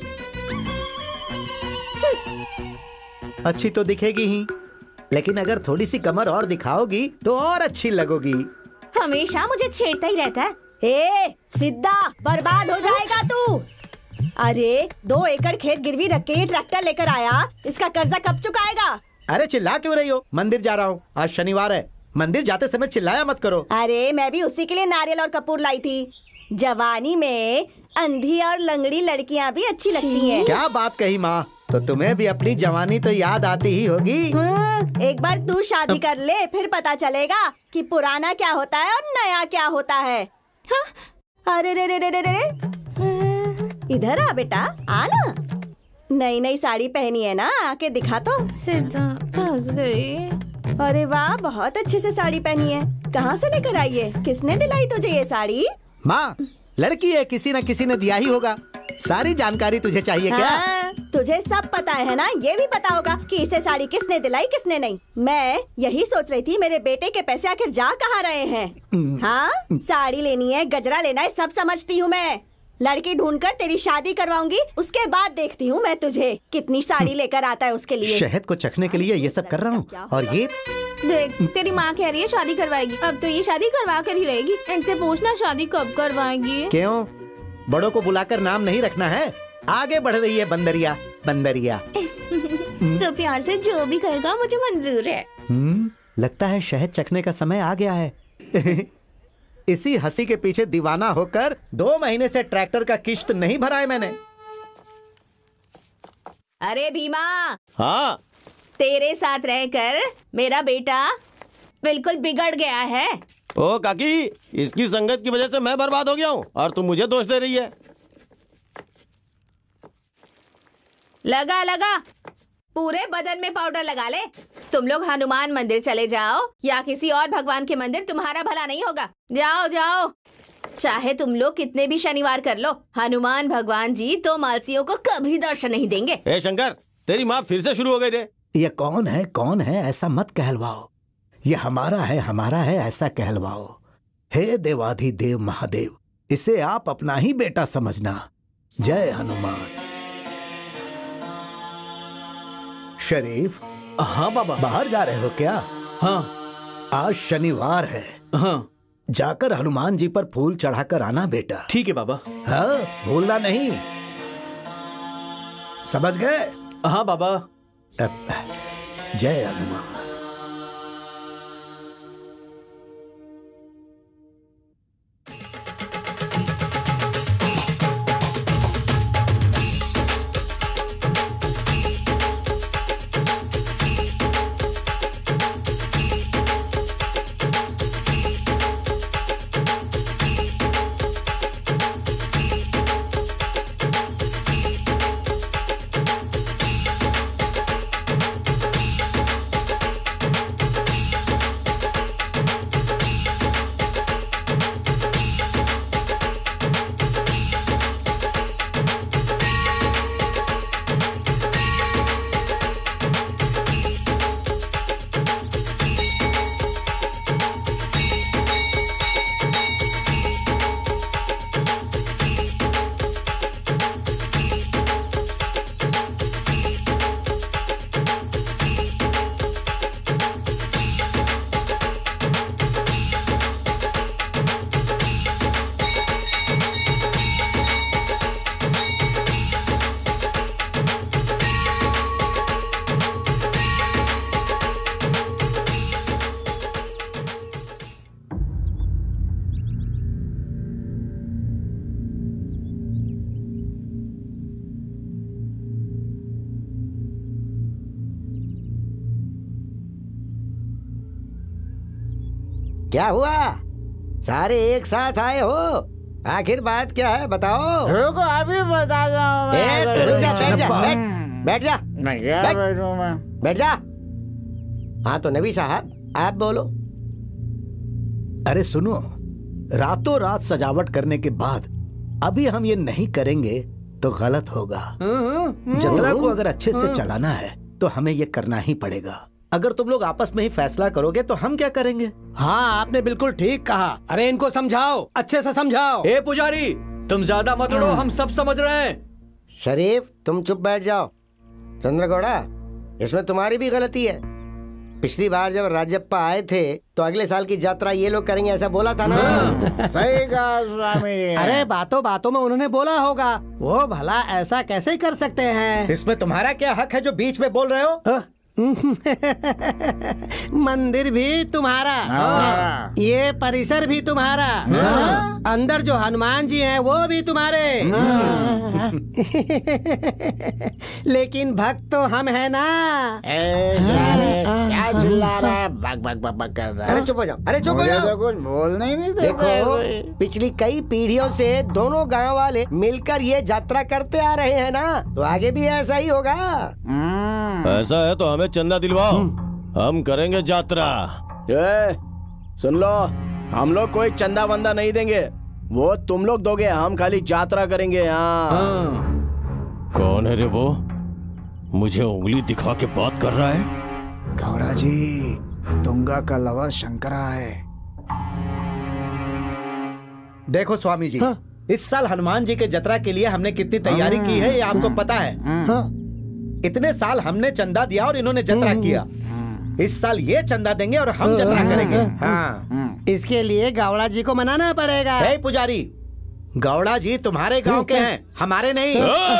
अच्छी तो दिखेगी ही, लेकिन अगर थोड़ी सी कमर और दिखाओगी तो और अच्छी लगोगी। हमेशा मुझे छेड़ता ही रहता है। ए सिद्धा, बर्बाद हो जाएगा तू। अरे 2 एकड़ खेत गिरवी रख के ये ट्रैक्टर लेकर आया, इसका कर्जा कब चुकाएगा? अरे चिल्ला क्यों रही हो? मंदिर जा रहा हूँ, आज शनिवार है, मंदिर जाते समय चिल्लाया मत करो। अरे मैं भी उसी के लिए नारियल और कपूर लाई थी। जवानी में अंधी और लंगड़ी लड़कियां भी अच्छी लगती हैं। क्या बात कही माँ, तो तुम्हें भी अपनी जवानी तो याद आती ही होगी। एक बार तू शादी कर ले, फिर पता चलेगा कि पुराना क्या होता है और नया क्या होता है। हाँ? अरे रे रे रे रे रे, इधर आ बेटा, आना। नई नई साड़ी पहनी है ना, आके दिखा तो। सिद्धा फंस गई। अरे वाह, बहुत अच्छे से साड़ी पहनी है। कहाँ से लेकर आई है? किसने दिलाई तुझे ये साड़ी? माँ, लड़की है, किसी न किसी ने दिया ही होगा। सारी जानकारी तुझे चाहिए क्या? हाँ, तुझे सब पता है ना, ये भी पता होगा कि इसे साड़ी किसने दिलाई किसने नहीं। मैं यही सोच रही थी, मेरे बेटे के पैसे आखिर जा कहाँ रहे हैं। हाँ, साड़ी लेनी है, गजरा लेना है, सब समझती हूँ मैं। लड़की ढूंढकर तेरी शादी करवाऊंगी, उसके बाद देखती हूँ मैं तुझे कितनी साड़ी लेकर आता है उसके लिए। शहद को चखने के लिए ये सब कर रहा हूँ। और ये देख, तेरी माँ कह रही है शादी करवाएगी, अब तो ये शादी करवा कर ही रहेगी। इनसे पूछना शादी कब करवाएगी। क्यों, बड़ों को बुलाकर नाम नहीं रखना है? आगे बढ़ रही है बंदरिया, बंदरिया। तो प्यार से जो भी कहेगा मुझे मंजूर है। लगता है शहद चखने का समय आ गया है। इसी हंसी के पीछे दीवाना होकर 2 महीने से ट्रैक्टर का किश्त नहीं भरा है मैंने। अरे भीमा, हाँ, तेरे साथ रहकर मेरा बेटा बिल्कुल बिगड़ गया है। ओ काकी, इसकी संगत की वजह से मैं बर्बाद हो गया हूँ और तुम मुझे दोष दे रही है। लगा लगा, पूरे बदन में पाउडर लगा ले। तुम लोग हनुमान मंदिर चले जाओ या किसी और भगवान के मंदिर, तुम्हारा भला नहीं होगा। जाओ जाओ, चाहे तुम लोग कितने भी शनिवार कर लो, हनुमान भगवान जी तो मालसियों को कभी दर्शन नहीं देंगे। ए शंकर, तेरी माँ फिर से शुरू हो गई रे। ये कौन है ऐसा मत कहलवाओ। ये हमारा है ऐसा कहलवाओ। हे देवाधिदेव महादेव, इसे आप अपना ही बेटा समझना। जय हनुमान। शरीफ। हाँ बाबा। बाहर जा रहे हो क्या? हाँ। आज शनिवार है। हाँ। जाकर हनुमान जी पर फूल चढ़ाकर आना बेटा। ठीक है बाबा। हाँ, भूलना नहीं। समझ गए? हाँ बाबा। जय हनुमान। क्या हुआ? सारे एक साथ आए हो? आखिर बात क्या है बताओ। रुको अभी बता दो। रुक जा, बैठ जा, बैठ जा, बैठ जा। हाँ तो नबी साहब आप बोलो। अरे सुनो, रातों रात सजावट करने के बाद अभी हम ये नहीं करेंगे तो गलत होगा। जतरा को अगर अच्छे से चलाना है तो हमें ये करना ही पड़ेगा। अगर तुम लोग आपस में ही फैसला करोगे तो हम क्या करेंगे? हाँ आपने बिल्कुल ठीक कहा। अरे इनको समझाओ, अच्छे से समझाओ। ए पुजारी, तुम ज्यादा मत लड़ो, हम सब समझ रहे हैं। शरीफ तुम चुप बैठ जाओ। चंद्रगौड़ा, इसमें तुम्हारी भी गलती है। पिछली बार जब राजप्पा आए थे तो अगले साल की यात्रा ये लोग करेंगे ऐसा बोला था ना। सही कहा स्वामी। अरे बातों बातों में उन्होंने बोला होगा, वो भला ऐसा कैसे कर सकते हैं? इसमें तुम्हारा क्या हक है जो बीच में बोल रहे हो? मंदिर भी तुम्हारा, ये परिसर भी तुम्हारा, अंदर जो हनुमान जी हैं वो भी तुम्हारे। लेकिन भक्त तो हम है ना। क्या चिल्ला रहा है? बक बक बक बक कर रहा है। अरे चुप हो जाओ, अरे चुप हो जाओ। तो कुछ बोलना ही नहीं। देखो पिछली कई पीढ़ियों से दोनों गांव वाले मिलकर ये यात्रा करते आ रहे हैं ना, तो आगे भी ऐसा ही होगा। ऐसा है तो हमें चंदा दिलवाओ, हम करेंगे यात्रा। सुन लो, हम लोग कोई चंदा वंदा नहीं देंगे, वो तुम लोग दोगे, हम खाली यात्रा करेंगे। कौन है रे वो? मुझे उंगली दिखा के बात कर रहा है। गौड़ा जी, तुंगा का लवर शंकरा है। देखो स्वामी जी, इस साल हनुमान जी के जतरा के लिए हमने कितनी तैयारी की है ये आपको पता है। इतने साल हमने चंदा दिया और इन्होंने जतरा किया। इस साल ये चंदा देंगे और हम जतरा करेंगे। हाँ, इसके लिए गौड़ा जी को मनाना पड़ेगा। हे पुजारी, गौड़ा जी तुम्हारे गांव के हैं, हमारे नहीं।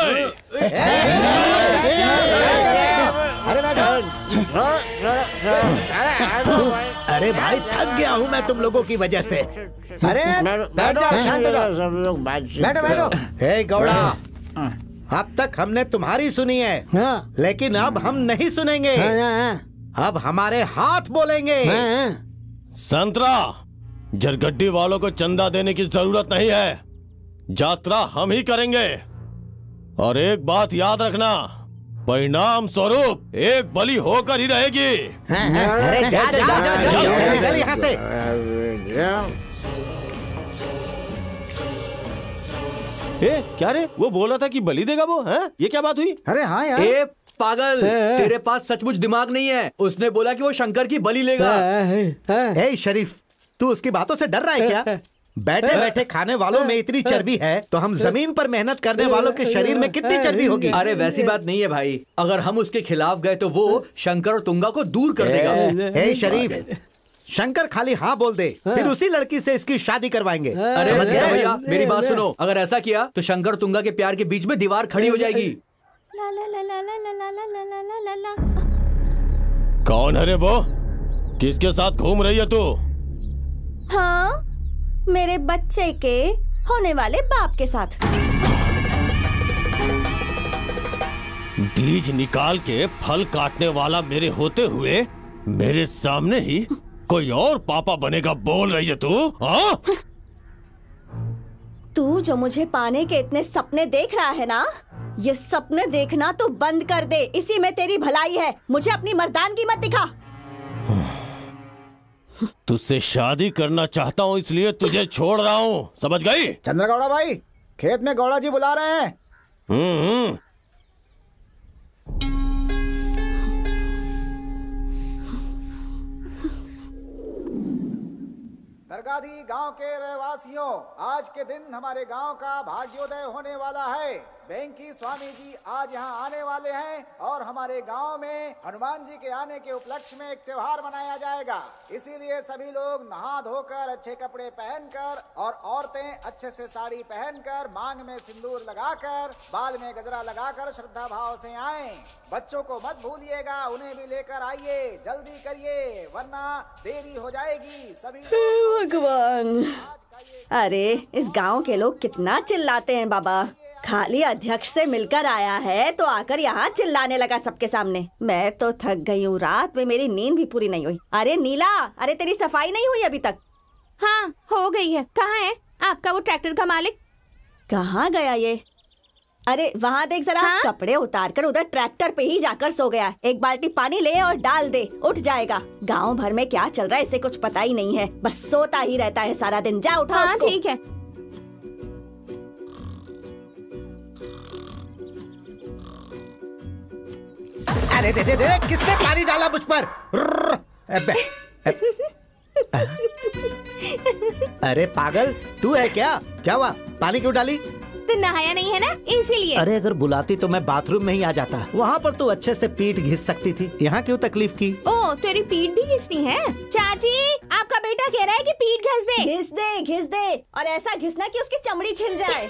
अरे भाई थक गया हूँ मैं तुम लोगों की वजह से। अरे बैठ जाओ, शांत हो जाओ। सब लोग बैठो बैठो। हे गौड़ा, अब तक हमने तुम्हारी सुनी है, लेकिन अब हम नहीं सुनेंगे। अब हमारे हाथ बोलेंगे। संतरा, जरगड्डी वालों को चंदा देने की जरूरत नहीं है, यात्रा हम ही करेंगे। और एक बात याद रखना, परिणाम स्वरूप एक बलि होकर ही रहेगी। अरे जा जा जा, चल यहाँ से। क्या रे, वो बोला था कि बलि देगा वो, हैं? ये क्या बात हुई? अरे हाँ यार। पागल, तेरे पास सचमुच दिमाग नहीं है। उसने बोला कि वो शंकर की बलि लेगा। ए शरीफ, तू उसकी बातों से डर रहा है क्या? बैठे बैठे खाने वालों में इतनी चर्बी है तो हम जमीन पर मेहनत करने वालों के शरीर में कितनी चर्बी होगी? अरे वैसी बात नहीं है भाई, अगर हम उसके खिलाफ गए तो वो शंकर और तुंगा को दूर कर देगा। ए शरीफ, शंकर खाली हाँ बोल दे, फिर उसी लड़की से इसकी शादी करवाएंगे। अरे समझ गए? भैया मेरी बात सुनो, अगर ऐसा किया तो शंकर तुंगा के प्यार के बीच में दीवार खड़ी हो जाएगी। ला ला ला ला ला ला ला ला ला ला ला ला। कौन है रे वो? किसके साथ घूम रही है तू? हाँ, मेरे बच्चे के होने वाले बाप के साथ। बीज निकाल के फल काटने वाला मेरे होते हुए मेरे सामने ही कोई और पापा बनेगा बोल रही है तू? हाँ? तू जो मुझे पाने के इतने सपने देख रहा है ना, ये सपने देखना तू बंद कर दे। इसी में तेरी भलाई है। मुझे अपनी मर्दानगी मत दिखा। तुझसे शादी करना चाहता हूँ इसलिए तुझे छोड़ रहा हूँ, समझ गई? चंद्रगौड़ा भाई, खेत में गौड़ा जी बुला रहे हैं। दरगादी गांव के रहवासियों, आज के दिन हमारे गांव का भाग्योदय होने वाला है। बैंकी स्वामी जी आज यहाँ आने वाले हैं और हमारे गांव में हनुमान जी के आने के उपलक्ष्य में एक त्योहार मनाया जाएगा। इसीलिए सभी लोग नहा धोकर अच्छे कपड़े पहनकर और औरतें अच्छे से साड़ी पहनकर, मांग में सिंदूर लगाकर, बाल में गजरा लगाकर श्रद्धा भाव से आएं। बच्चों को मत भूलिएगा, उन्हें भी लेकर आइए। जल्दी करिए वरना देरी हो जाएगी। सभी भगवान, अरे इस गांव के लोग कितना चिल्लाते हैं बाबा। खाली अध्यक्ष से मिलकर आया है तो आकर यहाँ चिल्लाने लगा सबके सामने। मैं तो थक गई हूँ, रात में मेरी नींद भी पूरी नहीं हुई। अरे नीला, अरे तेरी सफाई नहीं हुई अभी तक? हाँ हो गई है। कहाँ है आपका वो ट्रैक्टर का मालिक? कहाँ गया ये? अरे वहाँ देख जरा। हाँ? कपड़े उतार कर उधर ट्रैक्टर पे ही जाकर सो गया। एक बाल्टी पानी ले और डाल दे, उठ जाएगा। गांव भर में क्या चल रहा है इसे कुछ पता ही नहीं है, बस सोता ही रहता है सारा दिन। जा उठा। हाँ ठीक है। अरे दे दे दे, किसने पानी डाला मुझ पर? अरे पागल, तू है क्या? क्या हुआ? पानी क्यों डाली? तो नहाया नहीं है ना, इसीलिए। अरे अगर बुलाती तो मैं बाथरूम में ही आ जाता। वहाँ पर तो अच्छे से पीठ घिस सकती थी, यहाँ क्यों तकलीफ की? ओ, तेरी पीठ भी घिसनी है? चाची, आपका बेटा कह रहा है कि पीठ घिस दे। घिस दे, घिस दे, और ऐसा घिसना कि उसकी चमड़ी छिल जाए।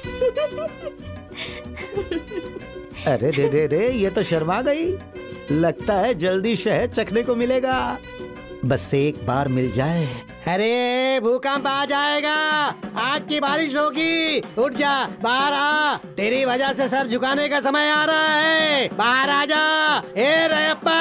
अरे रे रे रे, ये तो शर्मा गई। लगता है जल्दी शहद चखने को मिलेगा, बस एक बार मिल जाए। अरे भूकंप आ जाएगा, आग की बारिश होगी। उठ जा, बाहर आ। तेरी वजह से सर झुकाने का समय आ रहा है। बाहर आ जा। ए रयप्पा।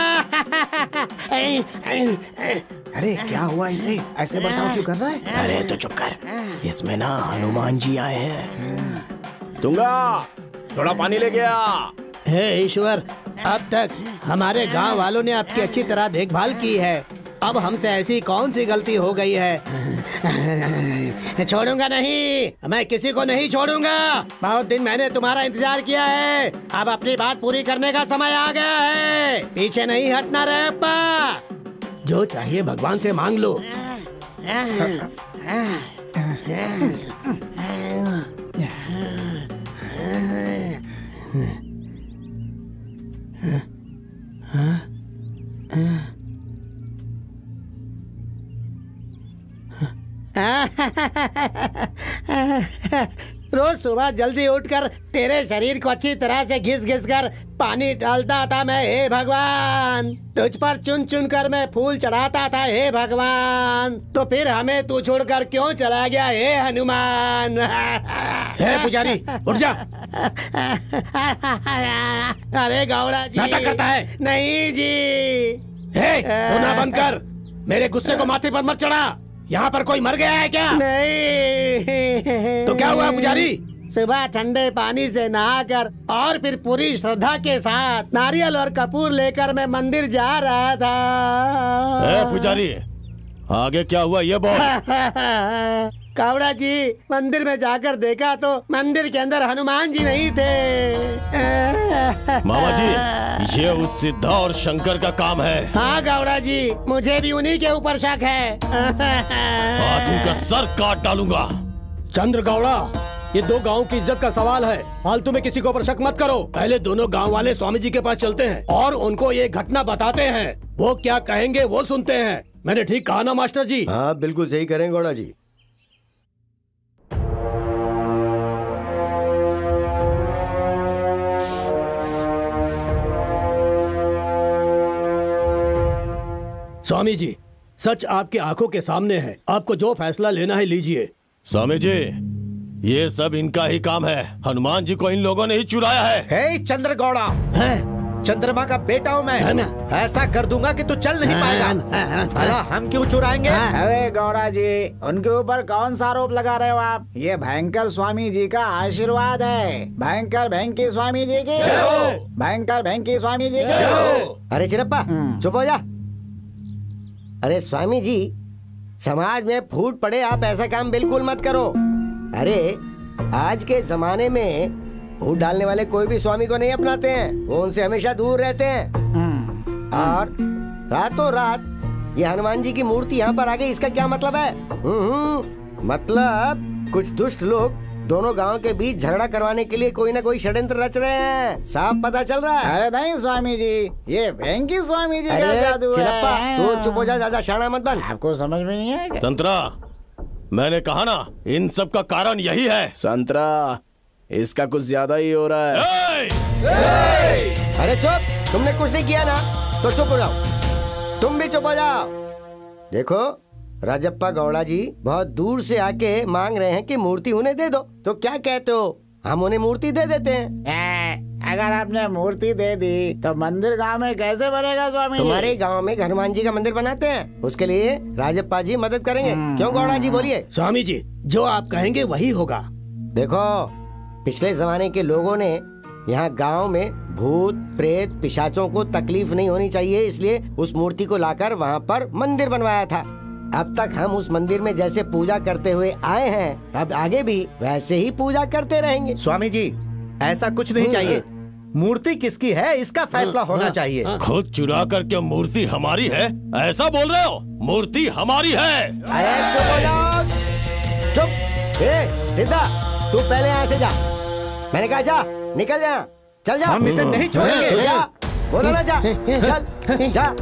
अरे क्या हुआ इसे? ऐसे बर्ताव क्यों कर रहा है? अरे तो चुप कर, इसमें ना हनुमान जी आए हैं। तुंगा, थोड़ा पानी ले गया। हे ईश्वर, अब तक हमारे गांव वालों ने आपकी अच्छी तरह देखभाल की है, अब हमसे ऐसी कौन सी गलती हो गई है? छोड़ूंगा नहीं, मैं किसी को नहीं छोड़ूंगा। बहुत दिन मैंने तुम्हारा इंतजार किया है, अब अपनी बात पूरी करने का समय आ गया है। पीछे नहीं हटना रे अप्पा। जो चाहिए भगवान से मांग लो। रोज सुबह जल्दी उठकर तेरे शरीर को अच्छी तरह से घिस घिस कर पानी डालता था मैं। हे भगवान, तुझ पर चुन चुन कर मैं फूल चढ़ाता था। हे भगवान, तो फिर हमें तू छोड़कर क्यों चला गया? हे हनुमान। हे पुजारी, उठ जा। अरे गौड़ा जी, नाटक करता है? नहीं जी। हे, रोना बंद कर। मेरे गुस्से को माथे पर मत चढ़ा। यहाँ पर कोई मर गया है क्या? नहीं। तो क्या हुआ पुजारी? सुबह ठंडे पानी से नहाकर और फिर पूरी श्रद्धा के साथ नारियल और कपूर लेकर मैं मंदिर जा रहा था। पुजारी, आगे क्या हुआ ये बोल। कावड़ा जी, मंदिर में जाकर देखा तो मंदिर के अंदर हनुमान जी नहीं थे। मामा जी, ये उस सिद्धा और शंकर का काम है। हाँ कावड़ा जी, मुझे भी उन्हीं के ऊपर शक है। आज उनका सर काट डालूंगा। चंद्र गौड़ा, ये दो गांव की इज्जत का सवाल है, फालतू में किसी के ऊपर शक मत करो। पहले दोनों गांव वाले स्वामी जी के पास चलते हैं और उनको ये घटना बताते हैं। वो क्या कहेंगे वो सुनते हैं। मैंने ठीक कहा ना मास्टर जी? हाँ बिल्कुल सही करें गौड़ा जी। स्वामी जी, सच आपकी आंखों के सामने है। आपको जो फैसला लेना है लीजिए। स्वामी जी, ये सब इनका ही काम है। हनुमान जी को इन लोगों ने ही चुराया है। हे चंद्र गौड़ा, चंद्रमा का बेटा हूँ मैं। ऐसा कर दूंगा कि तू चल नहीं पाएगा। भला हम क्यों चुराएंगे? अरे गौड़ा जी, उनके ऊपर कौन सा आरोप लगा रहे हो आप? ये भयंकर स्वामी जी का आशीर्वाद है। भयंकर भयंकी स्वामी जी की, भयंकर भयंकी स्वामी जी की। अरे चिरप्पा चुप हो जा। अरे स्वामी जी, समाज में फूट पड़े, आप ऐसा काम बिल्कुल मत करो। अरे आज के जमाने में फूट डालने वाले कोई भी स्वामी को नहीं अपनाते हैं, वो उनसे हमेशा दूर रहते हैं। और रातों रात ये हनुमान जी की मूर्ति यहाँ पर आ गई, इसका क्या मतलब है? मतलब कुछ दुष्ट लोग दोनों गांव के बीच झगड़ा करवाने के लिए कोई ना कोई षड्यंत्र रच रहे हैं, साफ पता चल रहा है। अरे नहीं स्वामी जी, ये भयंकी स्वामी जी का अरे जादू चिरप्पा, है। तू चुप हो जा, ज्यादा शाना मत बन। आपको समझ में नहीं आएगा? संतरा, मैंने कहा ना, इन सब का कारण यही है। संतरा, इसका कुछ ज्यादा ही हो रहा है। अरे चुप, तुमने कुछ नहीं किया ना, तो चुप हो जाओ। तुम भी चुप हो जाओ। देखो राजप्पा गौड़ा जी बहुत दूर से आके मांग रहे हैं कि मूर्ति उन्हें दे दो, तो क्या कहते हो हम उन्हें मूर्ति दे देते हैं? अगर आपने मूर्ति दे दी तो मंदिर गांव में कैसे बनेगा स्वामी जी? तुम्हारे गांव में हनुमान जी का मंदिर बनाते हैं, उसके लिए राजप्पा जी मदद करेंगे। क्यों गौड़ा जी, बोलिए। स्वामी जी, जो आप कहेंगे वही होगा। देखो पिछले जमाने के लोगों ने यहाँ गांव में भूत प्रेत पिशाचों को तकलीफ नहीं होनी चाहिए, इसलिए उस मूर्ति को लाकर वहाँ पर मंदिर बनवाया था। अब तक हम उस मंदिर में जैसे पूजा करते हुए आए हैं, अब आगे भी वैसे ही पूजा करते रहेंगे। स्वामी जी, ऐसा कुछ नहीं चाहिए। मूर्ति किसकी है इसका फैसला होना चाहिए। खुद चुरा करके मूर्ति हमारी है, ऐसा बोल रहे हो? मूर्ति हमारी है। अरे चुप हो जाओ, चुप। ए सीधा, तू पहले यहाँ से जा। मैंने कहा जा, निकल जा, चल जा। हम इसे नहीं छोड़ेंगे। तू जा, बोलो ना, जा, चल जा।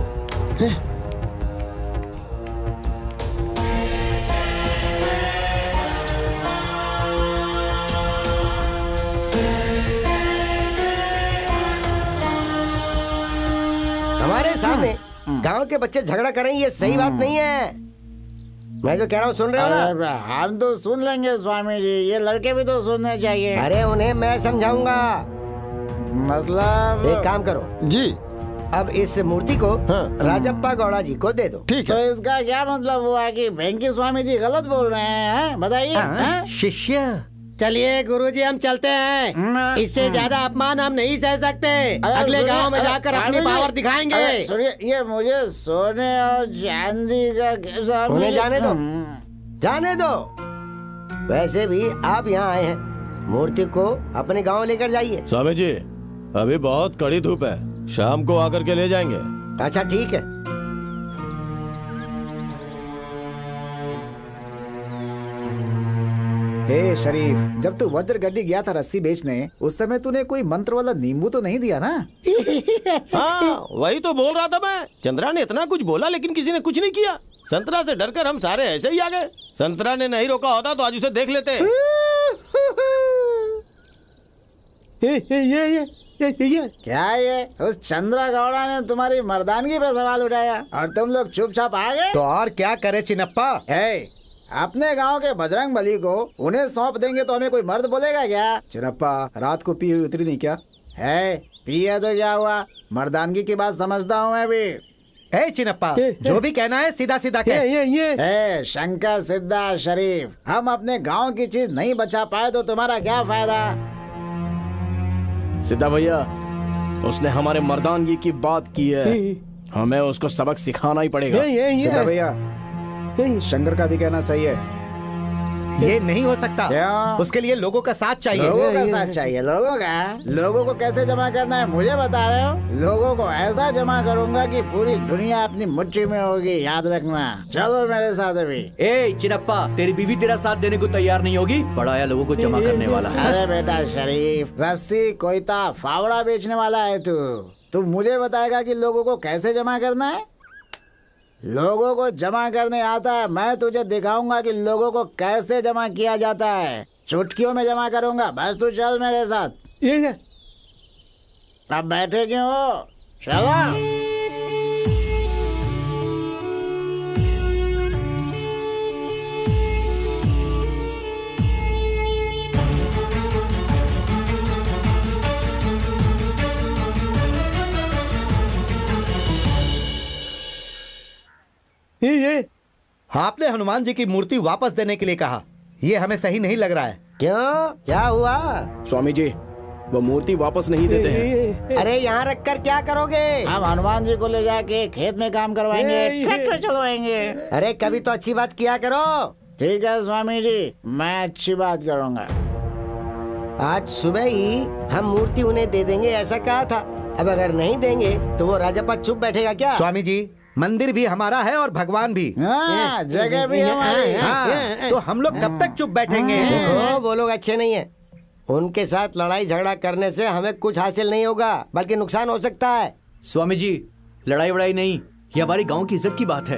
हमारे सामने गांव के बच्चे झगड़ा कर रहे हैं, ये सही बात नहीं है। मैं जो कह रहा हूँ सुन रहे हो ना? हम तो सुन लेंगे स्वामी जी, ये लड़के भी तो सुनने चाहिए। अरे उन्हें मैं समझाऊंगा। मतलब एक काम करो जी, अब इस मूर्ति को राजप्पा गौड़ा जी को दे दो। ठीक तो है। इसका क्या मतलब हुआ कि भयंकी स्वामी जी गलत बोल रहे हैं? बताइए। शिष्य, चलिए गुरुजी, हम चलते हैं। इससे ज्यादा अपमान हम नहीं सह सकते। अगले गांव में जाकर अपनी पावर दिखाएंगे। सुनिए, ये मुझे सोने और चांदी का उन्हें जाने दो, जाने दो। वैसे भी आप यहाँ आए हैं, मूर्ति को अपने गांव लेकर जाइए। स्वामी जी, अभी बहुत कड़ी धूप है, शाम को आकर के ले जाएंगे। अच्छा ठीक है। हे शरीफ, जब तू वज्र गड्डी गया था रस्सी बेचने, उस समय तूने कोई मंत्र वाला नींबू तो नहीं दिया ना? हाँ, वही तो बोल रहा था मैं। चंद्रा ने इतना कुछ बोला लेकिन किसी ने कुछ नहीं किया। संतरा से डरकर हम सारे ऐसे ही आ गए। संतरा ने नहीं रोका होता तो आज उसे देख लेते। ये क्या ये? उस चंद्रा गौड़ा ने तुम्हारी मर्दानगी पे सवाल उठाया और तुम लोग चुपचाप आ गए? तो और क्या करे चिनप्पा? अपने गांव के बजरंग बली को उन्हें सौंप देंगे तो हमें कोई मर्द बोलेगा क्या? चिनप्पा, रात को पी हुई उतरी नहीं क्या? है पिया तो क्या हुआ, मर्दानगी की बात समझता हूँ मैं भी। ए चिनप्पा, जो भी कहना है सीधा सीधा कह। शंकर सिद्धा शरीफ, हम अपने गांव की चीज नहीं बचा पाए तो तुम्हारा क्या फायदा? सिद्धा भैया, उसने हमारे मर्दानगी की बात की है, हमें उसको सबक सिखाना ही पड़ेगा। सिद्धा भैया, शंकर का भी कहना सही है। ये नहीं हो सकता। क्यों? उसके लिए लोगों का साथ चाहिए। लोगों का साथ चाहिए। लोगों को कैसे जमा करना है मुझे बता रहे हो? लोगों को ऐसा जमा करूंगा कि पूरी दुनिया अपनी मुट्ठी में होगी, याद रखना। चलो मेरे साथ अभी। ए चिनप्पा, तेरी बीवी तेरा साथ देने को तैयार नहीं होगी? बड़ा आया लोगों को जमा करने वाला। अरे बेटा शरीफ, रस्सी कोयता फावड़ा बेचने वाला है तू मुझे बताएगा कि लोगों को कैसे जमा करना है? लोगों को जमा करने आता है, मैं तुझे दिखाऊंगा कि लोगों को कैसे जमा किया जाता है। चुटकियों में जमा करूंगा, बस तू चल मेरे साथ। ये अब बैठे क्यों हो? चलो। ये आपने हनुमान जी की मूर्ति वापस देने के लिए कहा, ये हमें सही नहीं लग रहा है। क्यों, क्या हुआ? स्वामी जी, वो मूर्ति वापस नहीं देते हैं। अरे यहाँ रख कर क्या करोगे? हम हनुमान जी को ले जाके खेत में काम करवाएंगे, ट्रैक्टर चलवाएंगे। अरे कभी तो अच्छी बात किया करो। ठीक है स्वामी जी, मैं अच्छी बात करूँगा। आज सुबह ही हम मूर्ति उन्हें दे देंगे ऐसा कहा था। अब अगर नहीं देंगे तो वो राजप्पा चुप बैठेगा क्या? स्वामी जी, मंदिर भी हमारा है और भगवान भी। हाँ, जगह भी हमारी। हाँ, तो हम लोग कब तक चुप बैठेंगे? देखो, वो लोग अच्छे नहीं हैं। उनके साथ लड़ाई झगड़ा करने से हमें कुछ हासिल नहीं होगा, बल्कि नुकसान हो सकता है। स्वामी जी, लड़ाई वड़ाई नहीं, ये हमारी गांव की इज्जत की बात है।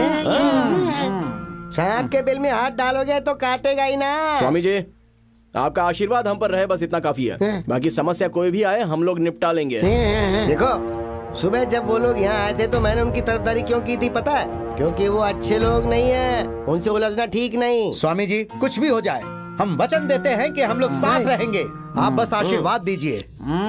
सांप के बिल में हाथ डालोगे तो काटेगा ही ना। स्वामी जी, आपका आशीर्वाद हम पर रहे, बस इतना काफी है। बाकी समस्या कोई भी आए हम लोग निपटा लेंगे। देखो, सुबह जब वो लोग यहाँ आए थे तो मैंने उनकी तरफदारी क्यों की थी पता है? क्योंकि वो अच्छे लोग नहीं हैं, उनसे उलझना ठीक नहीं। स्वामी जी, कुछ भी हो जाए हम वचन देते हैं कि हम लोग साथ रहेंगे। आप बस आशीर्वाद दीजिए।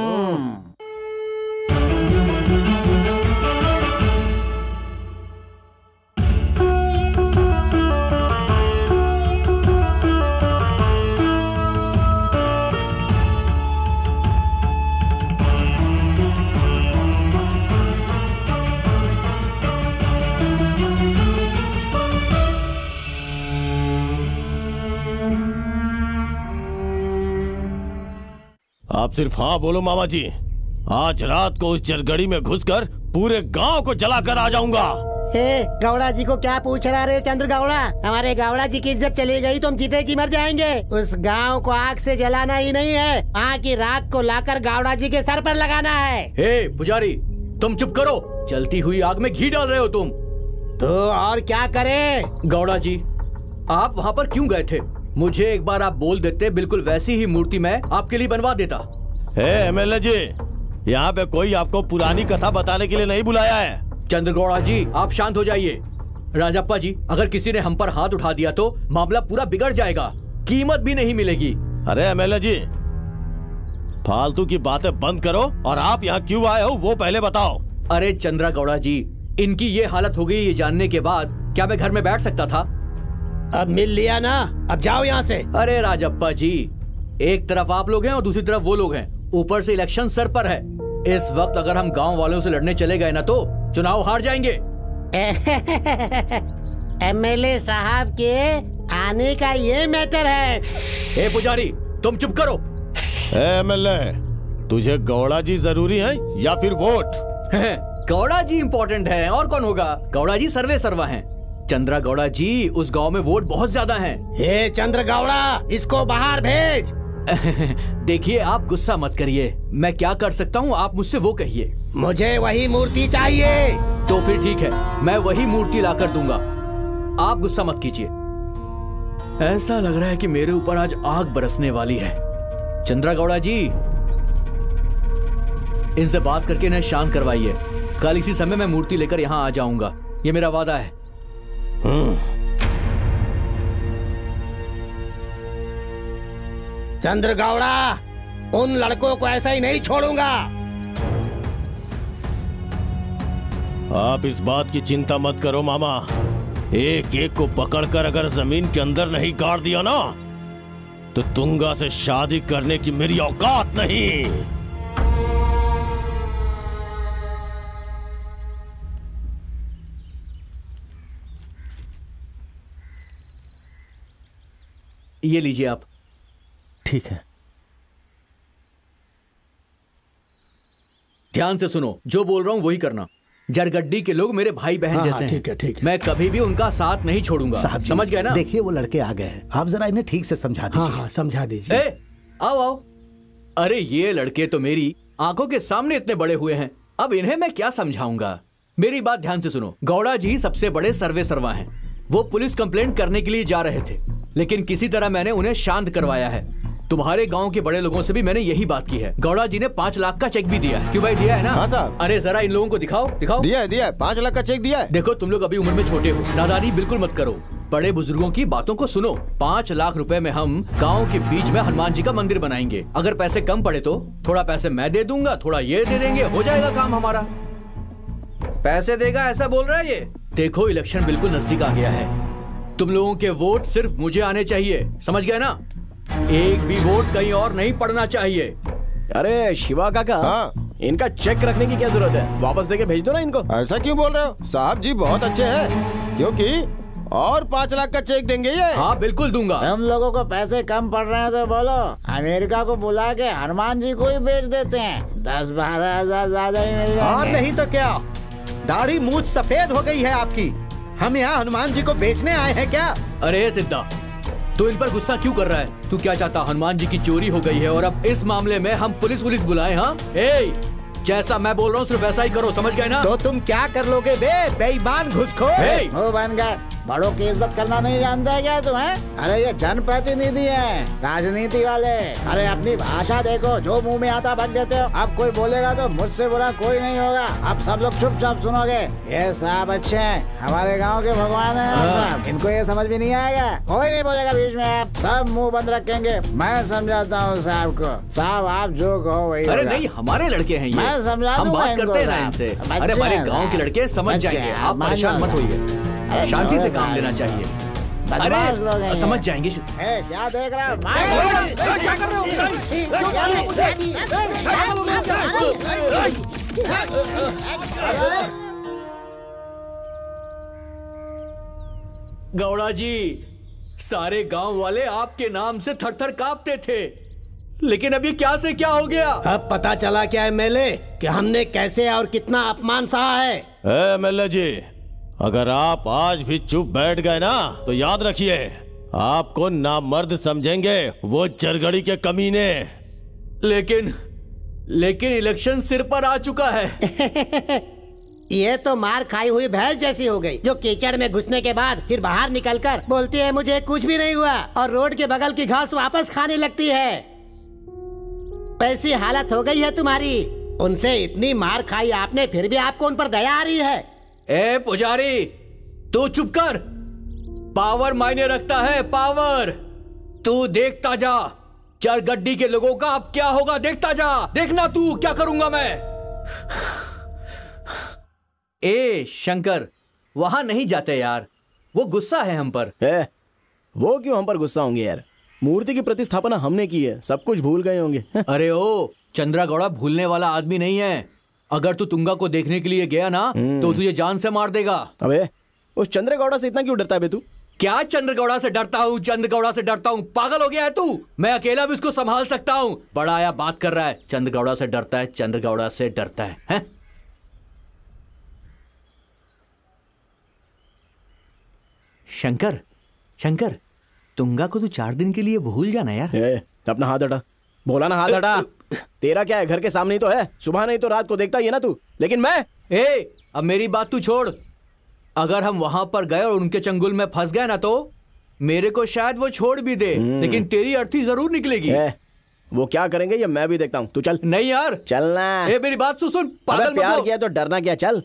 आप सिर्फ हाँ बोलो मामा जी, आज रात को उस जरगड़ी में घुसकर पूरे गांव को जलाकर आ जाऊंगा। गौड़ा जी को क्या पूछ रहा रे चंद्र गौड़ा? हमारे गौड़ा जी की इज्जत चली गई तो हम जीते जी मर जाएंगे। उस गांव को आग से जलाना ही नहीं है, वहाँ की राख को लाकर गौड़ा जी के सर पर लगाना है। हे पुजारी, तुम चुप करो, जलती हुई आग में घी डाल रहे हो तुम। तो और क्या करे? गौड़ा जी, आप वहाँ पर क्यों गए थे? मुझे एक बार आप बोल देते, बिल्कुल वैसी ही मूर्ति मैं आपके लिए बनवा देता। एमएलए जी, यहाँ पे कोई आपको पुरानी कथा बताने के लिए नहीं बुलाया है। चंद्रगौड़ा जी, आप शांत हो जाइए। राजप्पा जी, अगर किसी ने हम पर हाथ उठा दिया तो मामला पूरा बिगड़ जाएगा, कीमत भी नहीं मिलेगी। अरे एमएलए जी, फालतू की बातें बंद करो और आप यहाँ क्यों आए हो वो पहले बताओ। अरे चंद्रगौड़ा जी, इनकी ये हालत हो गई ये जानने के बाद क्या मैं घर में बैठ सकता था? अब मिल लिया ना, अब जाओ यहाँ से। अरे राजप्पा जी, एक तरफ आप लोग हैं और दूसरी तरफ वो लोग हैं, ऊपर से इलेक्शन सर पर है। इस वक्त अगर हम गांव वालों से लड़ने चले गए ना तो चुनाव हार जाएंगे। एमएलए साहब के आने का ये मैटर है। ए पुजारी, तुम चुप करो। एमएलए, तुझे गौड़ा जी जरूरी है या फिर वोट? गौड़ा जी इम्पोर्टेंट है, और कौन होगा? गौड़ा जी सर्वे सर्वा हैं। चंद्रा गौड़ा जी, उस गांव में वोट बहुत ज्यादा हैं। ये चंद्र गौड़ा, इसको बाहर भेज। देखिए, आप गुस्सा मत करिए, मैं क्या कर सकता हूँ आप मुझसे वो कहिए। मुझे वही मूर्ति चाहिए। तो फिर ठीक है, मैं वही मूर्ति लाकर दूंगा, आप गुस्सा मत कीजिए। ऐसा लग रहा है कि मेरे ऊपर आज आग बरसने वाली है। चंद्रा गौड़ा जी, इनसे बात करके इन्हें शांत करवाइए। कल इसी समय मैं मूर्ति लेकर यहाँ आ जाऊंगा, ये मेरा वादा है। चंद्र गौड़ा, उन लड़कों को ऐसा ही नहीं छोड़ूंगा। आप इस बात की चिंता मत करो मामा, एक एक को पकड़कर अगर जमीन के अंदर नहीं गाड़ दिया ना तो तुंगा से शादी करने की मेरी औकात नहीं। ये लीजिए आप। ठीक है। ध्यान से सुनो, जो बोल रहा हूं वही करना। जरगड्डी के लोग मेरे भाई बहन जैसे हैं। ठीक है ठीक है। मैं कभी भी उनका साथ नहीं छोड़ूंगा। साहब जी, समझ गए ना? देखिए वो लड़के आ गए हैं, आप जरा इन्हें ठीक से समझा दीजिए। हाँ समझा दीजिए। ए, आओ आओ। अरे ये लड़के तो मेरी आंखों के सामने इतने बड़े हुए हैं, अब इन्हें मैं क्या समझाऊंगा। मेरी बात ध्यान से सुनो। गौड़ा जी सबसे बड़े सर्वे सर्वा हैं। वो पुलिस कंप्लेंट करने के लिए जा रहे थे, लेकिन किसी तरह मैंने उन्हें शांत करवाया है। तुम्हारे गांव के बड़े लोगों से भी मैंने यही बात की है। गौड़ा जी ने 5 लाख का चेक भी दिया है। क्यों भाई, दिया है ना? हाँ साहब। अरे जरा इन लोगों को दिखाओ दिखाओ। दिया है 5 लाख का चेक दिया है। देखो तुम लोग अभी उम्र में छोटे हो, नादानी बिल्कुल मत करो। बड़े बुजुर्गों की बातों को सुनो। 5 लाख रुपए में हम गांव के बीच में हनुमान जी का मंदिर बनाएंगे। अगर पैसे कम पड़े तो थोड़ा पैसे मैं दे दूंगा, थोड़ा ये दे देंगे, हो जाएगा काम हमारा। पैसे देगा ऐसा बोल रहा है ये। देखो इलेक्शन बिल्कुल नजदीक आ गया है। तुम लोगों के वोट सिर्फ मुझे आने चाहिए, समझ गए ना? एक भी वोट कहीं और नहीं पड़ना चाहिए। अरे शिवा काका, हाँ? इनका चेक रखने की क्या जरूरत है? वापस देके भेज दो ना इनको। ऐसा क्यों बोल रहे हो साहब जी? बहुत अच्छे हैं, क्योंकि और 5 लाख का चेक देंगे ये। हाँ बिल्कुल दूंगा। हम लोगों को पैसे कम पड़ रहे हैं तो बोलो अमेरिका को बुला के हनुमान जी को ही बेच देते हैं, 10-12 हजार ज्यादा ही मिल जाएंगे। और नहीं तो क्या, दाढ़ी मूछ सफेद हो गई है आपकी। हम यहाँ हनुमान जी को बेचने आए हैं क्या? अरे सिद्धा, तू इन पर गुस्सा क्यों कर रहा है? तू क्या चाहता? हनुमान जी की चोरी हो गई है और अब इस मामले में हम पुलिस बुलाए? हाँ, जैसा मैं बोल रहा हूँ सिर्फ वैसा ही करो, समझ गए ना? तो तुम क्या कर लोगे बे बेईमान घुसखोर? मुंह बंद कर, बड़ों की इज्जत करना नहीं जानता है क्या तू? है अरे ये जनप्रतिनिधि है, राजनीति वाले। अरे अपनी भाषा देखो, जो मुंह में आता बक देते हो। अब कोई बोलेगा तो मुझसे बुरा कोई नहीं होगा। अब सब लोग चुपचाप सुनोगे। ये साहब अच्छे हैं, हमारे गाँव के भगवान है साहब। इनको ये समझ भी नहीं आएगा, कोई नहीं बोलेगा बीच में। आप सब मुँह बंद रखेंगे, मैं समझाता हूँ साहब को। साहब आप जो कहो वही। अरे नहीं, हमारे लड़के हैं ये, मैं समझा हम दूंगा बात करते हैं ना इनको इनसे। साहब। अरे हमारे बच्चे गांव हैं के लड़के समझ बच्चे जाएंगे, हैं, आप परेशान मत होइए, शांति से काम साहब। लेना चाहिए। बदमाश लोग हैं अरे ये। समझ जाएंगे। ए, क्या देख रहा है? क्या कर रहे हो? गौड़ा जी, सारे गांव वाले आपके नाम से थर-थर कांपते थे, लेकिन अभी क्या से क्या हो गया? अब पता चला क्या एमएलए कि हमने कैसे और कितना अपमान सहा है। एमएलए जी, अगर आप आज भी चुप बैठ गए ना तो याद रखिए आपको नामर्द समझेंगे वो चरगड़ी के कमीने। लेकिन इलेक्शन सिर पर आ चुका है। ये तो मार खाई हुई भैंस जैसी हो गई, जो कीचड़ में घुसने के बाद फिर बाहर निकलकर बोलती है मुझे कुछ भी नहीं हुआ, और रोड के बगल की घास वापस खाने लगती है। पैसी हालत हो गई है तुम्हारी। उनसे इतनी मार खाई आपने, फिर भी आपको उन पर दया आ रही है। ए पुजारी, तू चुप कर। पावर मायने रखता है, पावर। तू देखता जा, चरगड्डी के लोगों का अब क्या होगा, देखता जा। देखना तू क्या करूंगा मैं। ए शंकर, वहां नहीं जाते यार, वो गुस्सा है हम पर। वो क्यों हम पर गुस्सा होंगे यार? मूर्ति की प्रतिस्थापना हमने की है, सब कुछ भूल गए होंगे। अरे ओ, चंद्रा गौड़ा भूलने वाला आदमी नहीं है। अगर तू तुंगा को देखने के लिए गया ना तो तुझे जान से मार देगा। अबे उस चंद्रगौड़ा से इतना क्यों डरता है बे तू? क्या चंद्रगौड़ा से डरता हूँ? चंद्रगौड़ा से डरता हूँ? पागल हो गया है तू? मैं अकेला भी उसको संभाल सकता हूँ। बड़ा आया बात कर रहा है, चंद्रगौड़ा से डरता है, चंद्रगौड़ा से डरता है, हैं? शंकर, शंकर, तुंगा को तू 4 दिन के लिए भूल जाना यार। अपना हाथ हटा, बोला ना हाथ हटा। तेरा क्या है, घर के सामने ही तो है, सुबह नहीं तो रात को देखता ही है ना तू। लेकिन मैं अब मेरी बात तू छोड़। अगर हम वहां पर गए और उनके चंगुल में फंस गए ना तो मेरे को शायद वो छोड़ भी दे, लेकिन तेरी अर्थी जरूर निकलेगी। वो क्या करेंगे ये मैं भी देखता हूँ, तू चल। नहीं यार, चलना। मेरी बात सुन, पागल प्यार मत हो। किया तो डरना क्या, चल।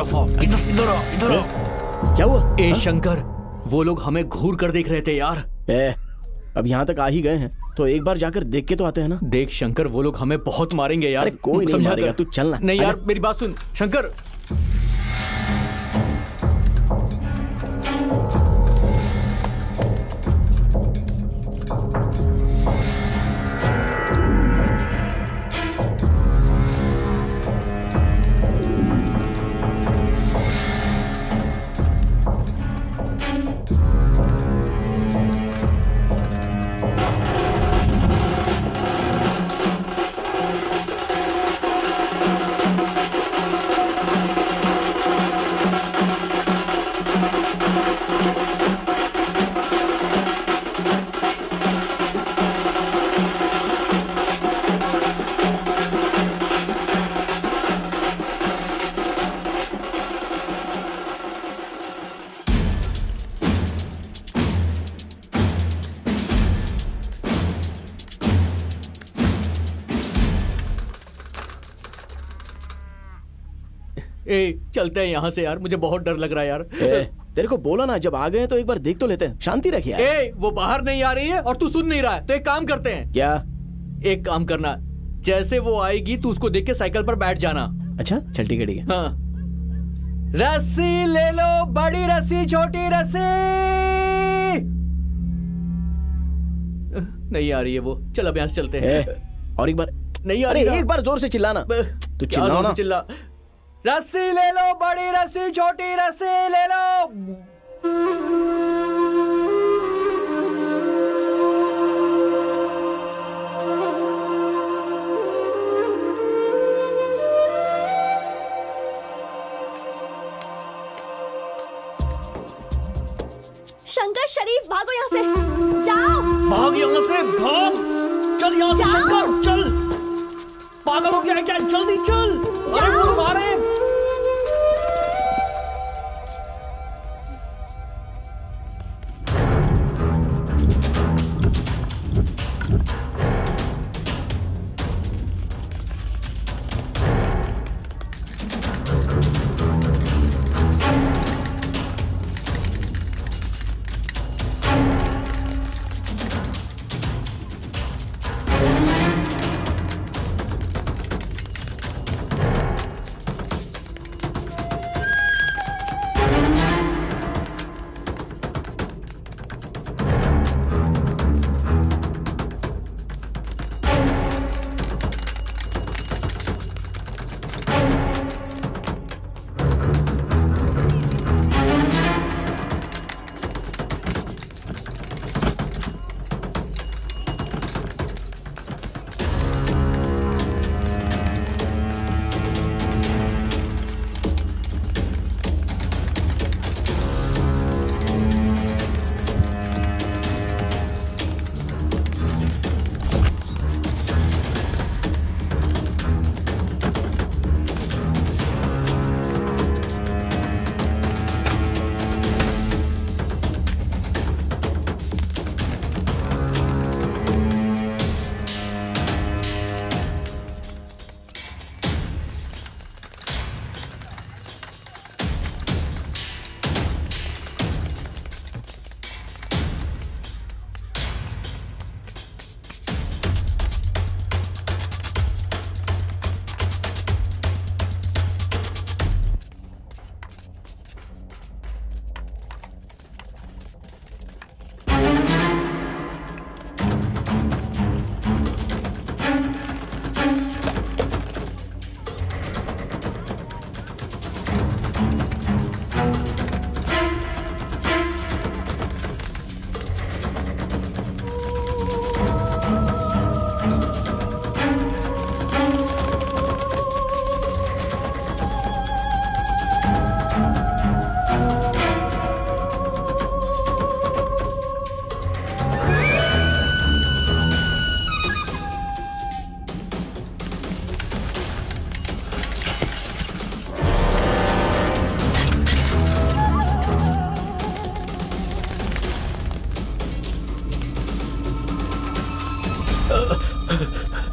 दफा इधर आ, इधर आ। क्या हुआ? ए शंकर, वो लोग हमें घूर कर देख रहे थे यार। अब यहाँ तक आ ही गए हैं तो एक बार जाकर देख के तो आते हैं ना। देख शंकर, वो लोग हमें बहुत मारेंगे यार। अरे कोई नहीं मारेगा, तू चलना। नहीं यार, मेरी बात सुन शंकर। चलते हैं यहाँ से यार, मुझे बहुत डर लग रहा है यार। तेरे को बोला ना, जब आ गए तो एक बार देख तो लेते हैं। शांति रख यार। वो बाहर नहीं आ रही है और तू सुन नहीं रहा है, तो एक काम करते हैं। क्या? एक काम करना, जैसे वो आएगी तू उसको देख के साइकिल पर बैठ जाना। अच्छा चल ठीक है। हाँ। रस्सी ले लो, बड़ी रस्सी छोटी रस्सी। नहीं आ रही है वो, चल अब यहाँ से चलते हैं। और एक बार नहीं आ रही। एक बार जोर से चिल्लाना। तू चिल्ला ना। चिल्ला। रस्सी ले लो, बड़ी रस्सी छोटी रस्सी ले लो। शंकर शरीफ, भागो यहाँ से, जाओ। भाग यहाँ से, भाग। चल यहाँ से शंकर, चल। पागल हो गया है क्या? जल्दी चल। अरे वो मारे।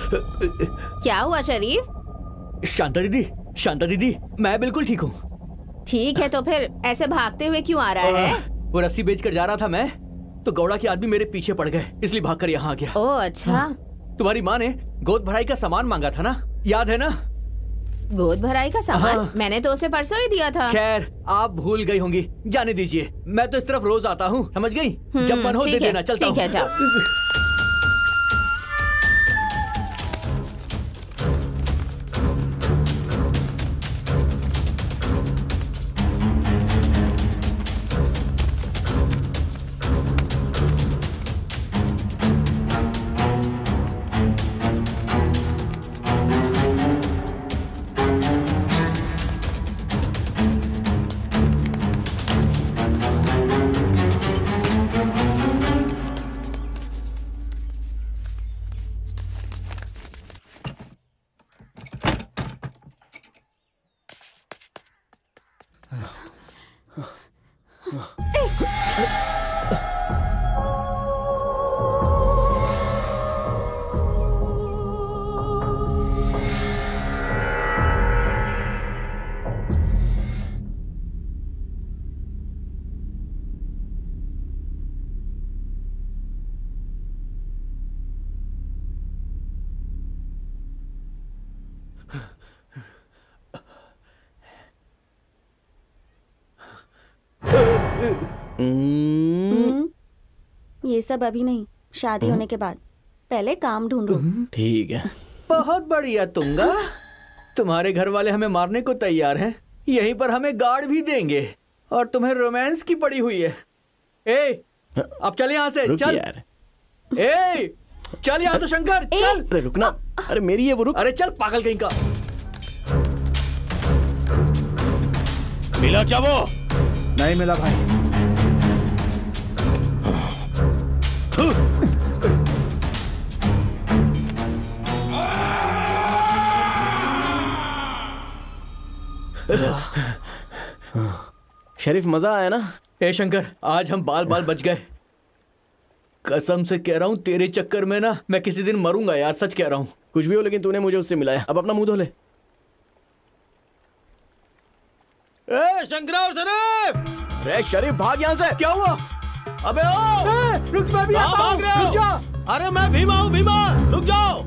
क्या हुआ शरीफ? शांता दीदी, मैं बिल्कुल ठीक हूँ। ठीक है, तो फिर ऐसे भागते हुए क्यों आ रहा है? वो रस्सी बेचकर जा रहा था मैं, तो गौड़ा के आदमी मेरे पीछे पड़ गए, इसलिए भागकर यहाँ आ गया। ओह अच्छा। तुम्हारी माँ ने गोद भराई का सामान मांगा था ना, याद है ना? गोद भराई का सामान? मैंने तो उसे परसों ही दिया था। खैर, आप भूल गई होंगी, जाने दीजिए। मैं तो इस तरफ रोज आता हूँ, समझ गई? जब मन हो दे देना, चलता हूँ। ठीक है, जाओ। ये सब अभी नहीं, शादी होने के बाद। पहले काम ढूंढो। ठीक है। बहुत बढ़िया तुंगा, तुम्हारे घर वाले हमें मारने को तैयार हैं, यहीं पर हमें गार्ड भी देंगे, और तुम्हें रोमांस की पड़ी हुई है। ए, अब चल यहाँ से, चल यार। ए, चल यहाँ से शंकर, चल। अरे रुकना, अरे मेरी है वो, रुक। अरे चल पागल कहीं का। मिला क्या वो? नहीं मिला भाई। शरीफ, मजा आया ना? ए शंकर, आज हम बाल बाल बच गए। कसम से कह रहा हूँ, तेरे चक्कर में ना मैं किसी दिन मरूंगा यार, सच कह रहा हूँ। कुछ भी हो, लेकिन तूने मुझे उससे मिलाया। अब अपना मुंह धो ले। ए शंकरा और शरीफ! अरे शरीफ, भाग यहाँ से। क्या हुआ? अबे ओ! रुक, मैं भी आता हूँ, रुक जा। अरे मैं भीमा हूँ, भीमा, रुक जाओ।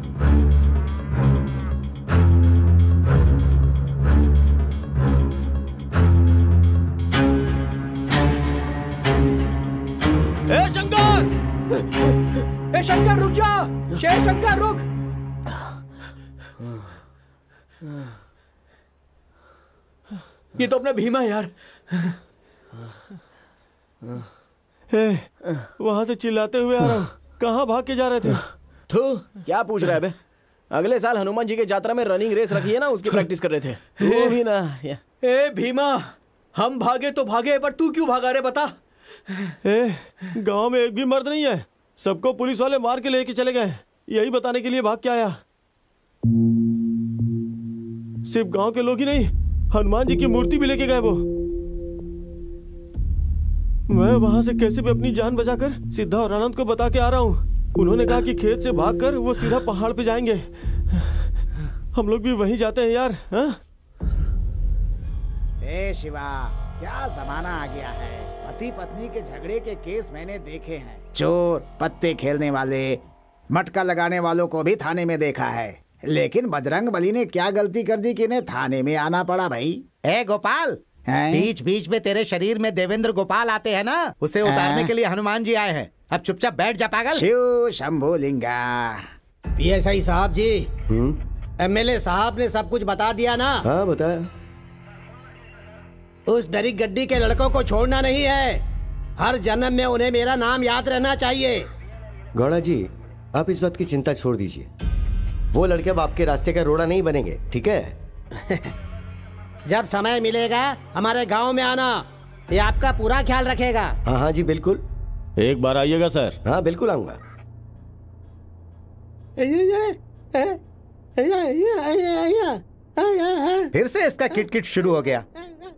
ए शंकर! ए शंकर रुक जा, शेर शंकर रुक। ये तो अपना भीमा है यार। वहां से चिल्लाते हुए आ रहा हूँ। कहाँ भाग के जा रहे थे? तो क्या पूछ रहा है बे? अगले साल हनुमान जी के यात्रा में रनिंग रेस रखी है ना, उसकी प्रैक्टिस कर रहे थे। वो भी ना। ए भीमा, हम भागे तो भागे, पर तू क्यों भागा रे, बता। गांव में एक भी मर्द नहीं है, सबको पुलिस वाले मार के लेके चले गए। यही बताने के लिए भाग के आया। सिर्फ गांव के लोग ही नहीं, हनुमान जी की मूर्ति भी लेके गए वो। मैं वहां से कैसे भी अपनी जान बचाकर सिद्धा और आनंद को बता के आ रहा हूँ। उन्होंने कहा कि खेत से भागकर वो सीधा पहाड़ पे जाएंगे। हम लोग भी वहीं जाते हैं यार। ए शिवा, क्या जमाना आ गया है। पति पत्नी के झगड़े के केस मैंने देखे हैं। चोर, पत्ते खेलने वाले, मटका लगाने वालों को भी थाने में देखा है। लेकिन बजरंग बली ने क्या गलती कर दी कि इन्हें थाने में आना पड़ा भाई। ए गोपाल, बीच बीच में तेरे शरीर में देवेंद्र गोपाल आते हैं ना, उसे उतारने के लिए हनुमान जी आए हैं। अब चुपचाप बैठ जा पागल। शिव शंभू लिंगा। पीएसआई साहब जी, एमएलए साहब ने सब कुछ बता दिया ना? हाँ बताया। उस डरी गड्डी के लड़कों को छोड़ना नहीं है। हर जन्म में उन्हें मेरा नाम याद रहना चाहिए। गौड़ा जी, आप इस बात की चिंता छोड़ दीजिए। वो लड़के अब आपके रास्ते का रोड़ा नहीं बनेंगे, ठीक है? जब समय मिलेगा हमारे गांव में आना, ये आपका पूरा ख्याल रखेगा। हाँ हाँ जी बिल्कुल। एक बार आइएगा सर। हाँ बिल्कुल आऊंगा। फिर से इसका किटकिट शुरू हो गया।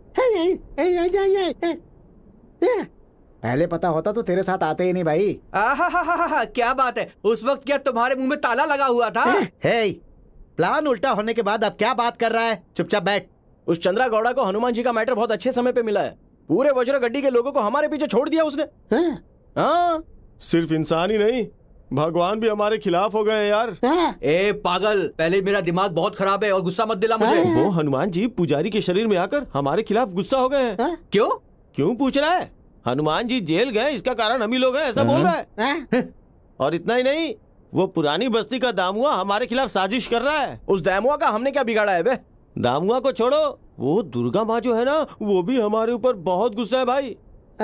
पहले पता होता तो तेरे साथ आते ही नहीं भाई। क्या बात है, उस वक्त क्या तुम्हारे मुंह में ताला लगा हुआ था? हे, प्लान उल्टा होने के बाद अब क्या बात कर रहा है? चुपचाप बैठ। उस चंद्रा गौड़ा को हनुमान जी का मैटर बहुत अच्छे समय पे मिला है। पूरे वज्र गड्डी के लोगों को हमारे पीछे छोड़ दिया उसने। हाँ, सिर्फ इंसान ही नहीं, भगवान भी हमारे खिलाफ हो गए हैं यार। ए पागल, पहले मेरा दिमाग बहुत खराब है और गुस्सा मत दिला मुझे। वो हनुमान जी पुजारी के शरीर में आकर हमारे खिलाफ गुस्सा हो गए हैं। क्यों क्यों पूछ रहा है? हनुमान जी जेल गए, इसका कारण हम ही लोग हैं, ऐसा बोल रहा है। और इतना ही नहीं, वो पुरानी बस्ती का दामुआ हमारे खिलाफ साजिश कर रहा है। उस दामुआ का हमने क्या बिगाड़ा है बे? दामुआ को छोड़ो, वो दुर्गा माँ जो है ना, वो भी हमारे ऊपर बहुत गुस्सा है भाई।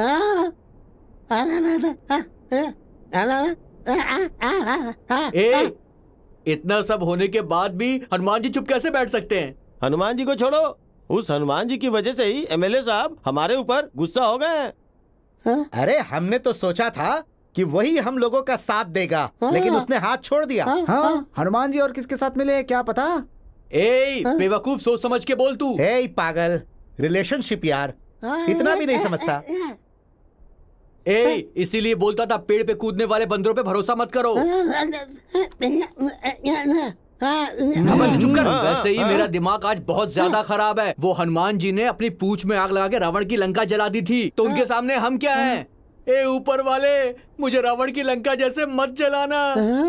ए, इतना सब होने के बाद भी हनुमान जी चुप कैसे बैठ सकते हैं? हनुमान जी को छोड़ो, उस हनुमान जी की वजह से ही एमएलए साहब हमारे ऊपर गुस्सा हो गए हैं। अरे हमने तो सोचा था कि वही हम लोगों का साथ देगा, लेकिन उसने हाथ छोड़ दिया। हाँ, हनुमान जी और किसके साथ मिले हैं क्या पता? ए बेवकूफ, सोच समझ के बोल तू। ए पागल, रिलेशनशिप यार, इतना भी नहीं समझता। ए, इसीलिए बोलता था पेड़ पे कूदने वाले बंदरों पे भरोसा मत करो। चुप कर। वैसे ही मेरा दिमाग आज बहुत ज्यादा खराब है। वो हनुमान जी ने अपनी पूंछ में आग लगा के रावण की लंका जला दी थी, तो उनके सामने हम क्या हैं? ए ऊपर वाले, मुझे रावण की लंका जैसे मत जलाना।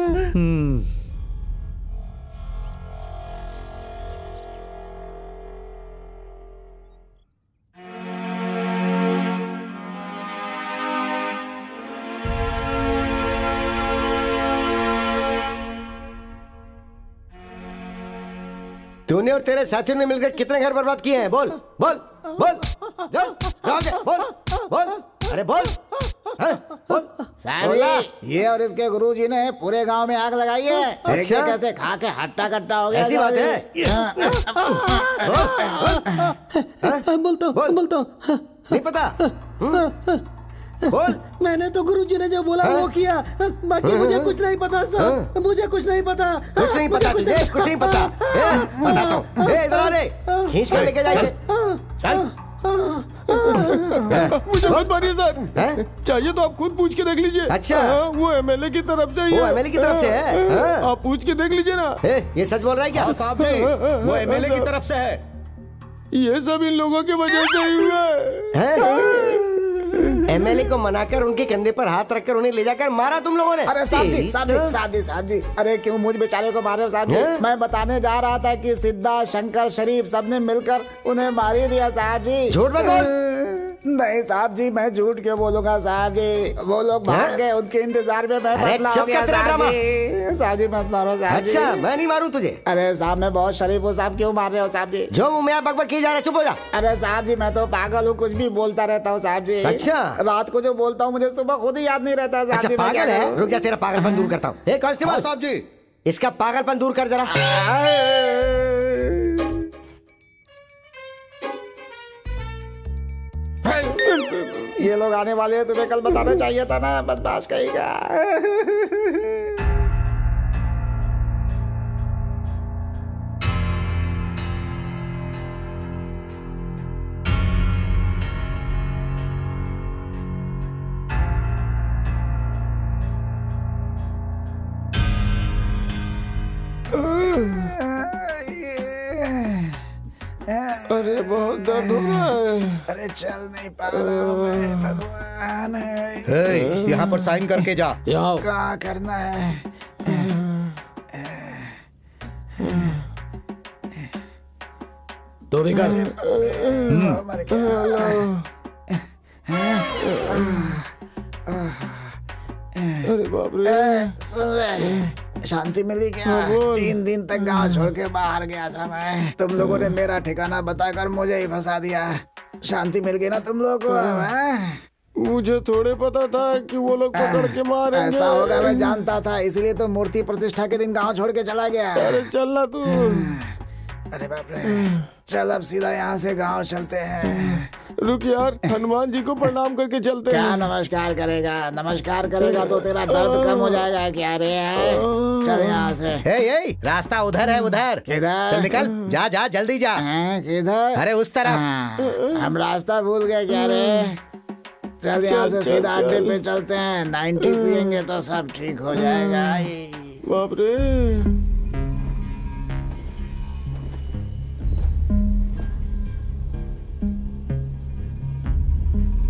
तूने और तेरे साथियों ने मिलकर कितने घर बर्बाद किए हैं? बोल बोल बोल, चल बोल बोल, अरे बोल, बोल। साहब, ये और इसके गुरुजी ने पूरे गांव में आग लगाई है। अच्छा? कैसे खा के हट्टा कट्टा हो गया। ऐसी बात है? बोलता हूँ नहीं पता? बोल। मैंने तो गुरुजी ने जो बोला वो किया, बाकी मुझे कुछ नहीं पता सर, मुझे कुछ नहीं पता। कुछ नहीं पता तुझे? कुछ नहीं पता? बताता हूँ। इधर आ रे, खींच कर लेके जा इसे। चल। मुझे मत मारिए सर, चाहिए तो आप खुद पूछ के देख लीजिए। अच्छा, वो एमएलए की तरफ से ही है। वो एमएलए की तरफ से है? आप पूछ के देख लीजिए ना। ये सच बोल रहा है क्या? साहब जी, वो एमएलए की तरफ से है। ये सब इन लोगों की वजह से ही हुआ है। एमएलए को मनाकर उनके कंधे पर हाथ रखकर उन्हें ले जाकर मारा तुम लोगों ने। अरे साहब जी, साहब जी, साहब जी, साहब जी, अरे क्यों मुझ बेचारे को मार रहे हो साहब जी? मैं बताने जा रहा था कि सिद्धा, शंकर, शरीफ सबने मिलकर उन्हें मार ही दिया साहब जी। झूठ मत बोल। नहीं साहब जी, मैं झूठ क्यों बोलूंगा साहब जी? वो लोग भाग गए, उनके इंतजार में मैं बदला हो गया साहब जी। साहब जी मत मारो साहब जी। अच्छा, मैं नहीं मारूं तुझे? अरे साहब, मैं बहुत शरीफ हूँ साहब, क्यों मार रहे हो साहब जी? जो मुंह में आप बकबक किए जा रहे, चुप हो जा। अरे साहब जी, मैं तो पागल हूँ, कुछ भी बोलता रहता हूँ साहब जी। अच्छा? रात को जो बोलता हूँ मुझे सुबह खुद ही याद नहीं रहता साहब अच्छा, जी। पागल है? रुक जा, तेरा पागलपन दूर करता हूँ। कांस्टेबल साहब जी, इसका पागलपन दूर कर जरा। ये लोग आने वाले हैं, तुम्हें कल बताना चाहिए था ना, बदमाश कहेगा। अरे बहुत दर्द हो रहा है। अरे चल नहीं पा रहा हूँ मैं, भगवान। यहाँ पर साइन करके जा। क्या करना है? तो भी कर। मर गया। अरे बाप रे। सुन रहे, शांति मिली क्या? 3 दिन तक गांव छोड़ के बाहर गया था मैं। तुम लोगों ने मेरा ठिकाना बताकर मुझे ही फंसा दिया। शांति मिल गई ना तुम लोगों को? मुझे थोड़े पता था कि वो लोग पकड़ के मारेंगे। ऐसा होगा मैं जानता था, इसलिए तो मूर्ति प्रतिष्ठा के दिन गांव छोड़ के चला गया। अरे चल ना तू। अरे बाप रे, चल अब सीधा यहाँ से गांव चलते हैं। रुक यार, हनुमान जी को प्रणाम करके चलते हैं। क्या नमस्कार करेगा? नमस्कार करेगा तो तेरा दर्द कम हो जाएगा क्या रे? चल यहाँ से। रास्ता उधर है, उधर। किधर? चल निकल, जा जा जल्दी जा। किधर? अरे उस तरफ। हम रास्ता भूल गए क्या रे? चल यहाँ से सीधा अड्डे पे चलते हैं। 90 पियेंगे तो सब ठीक हो जाएगा। बाप रे।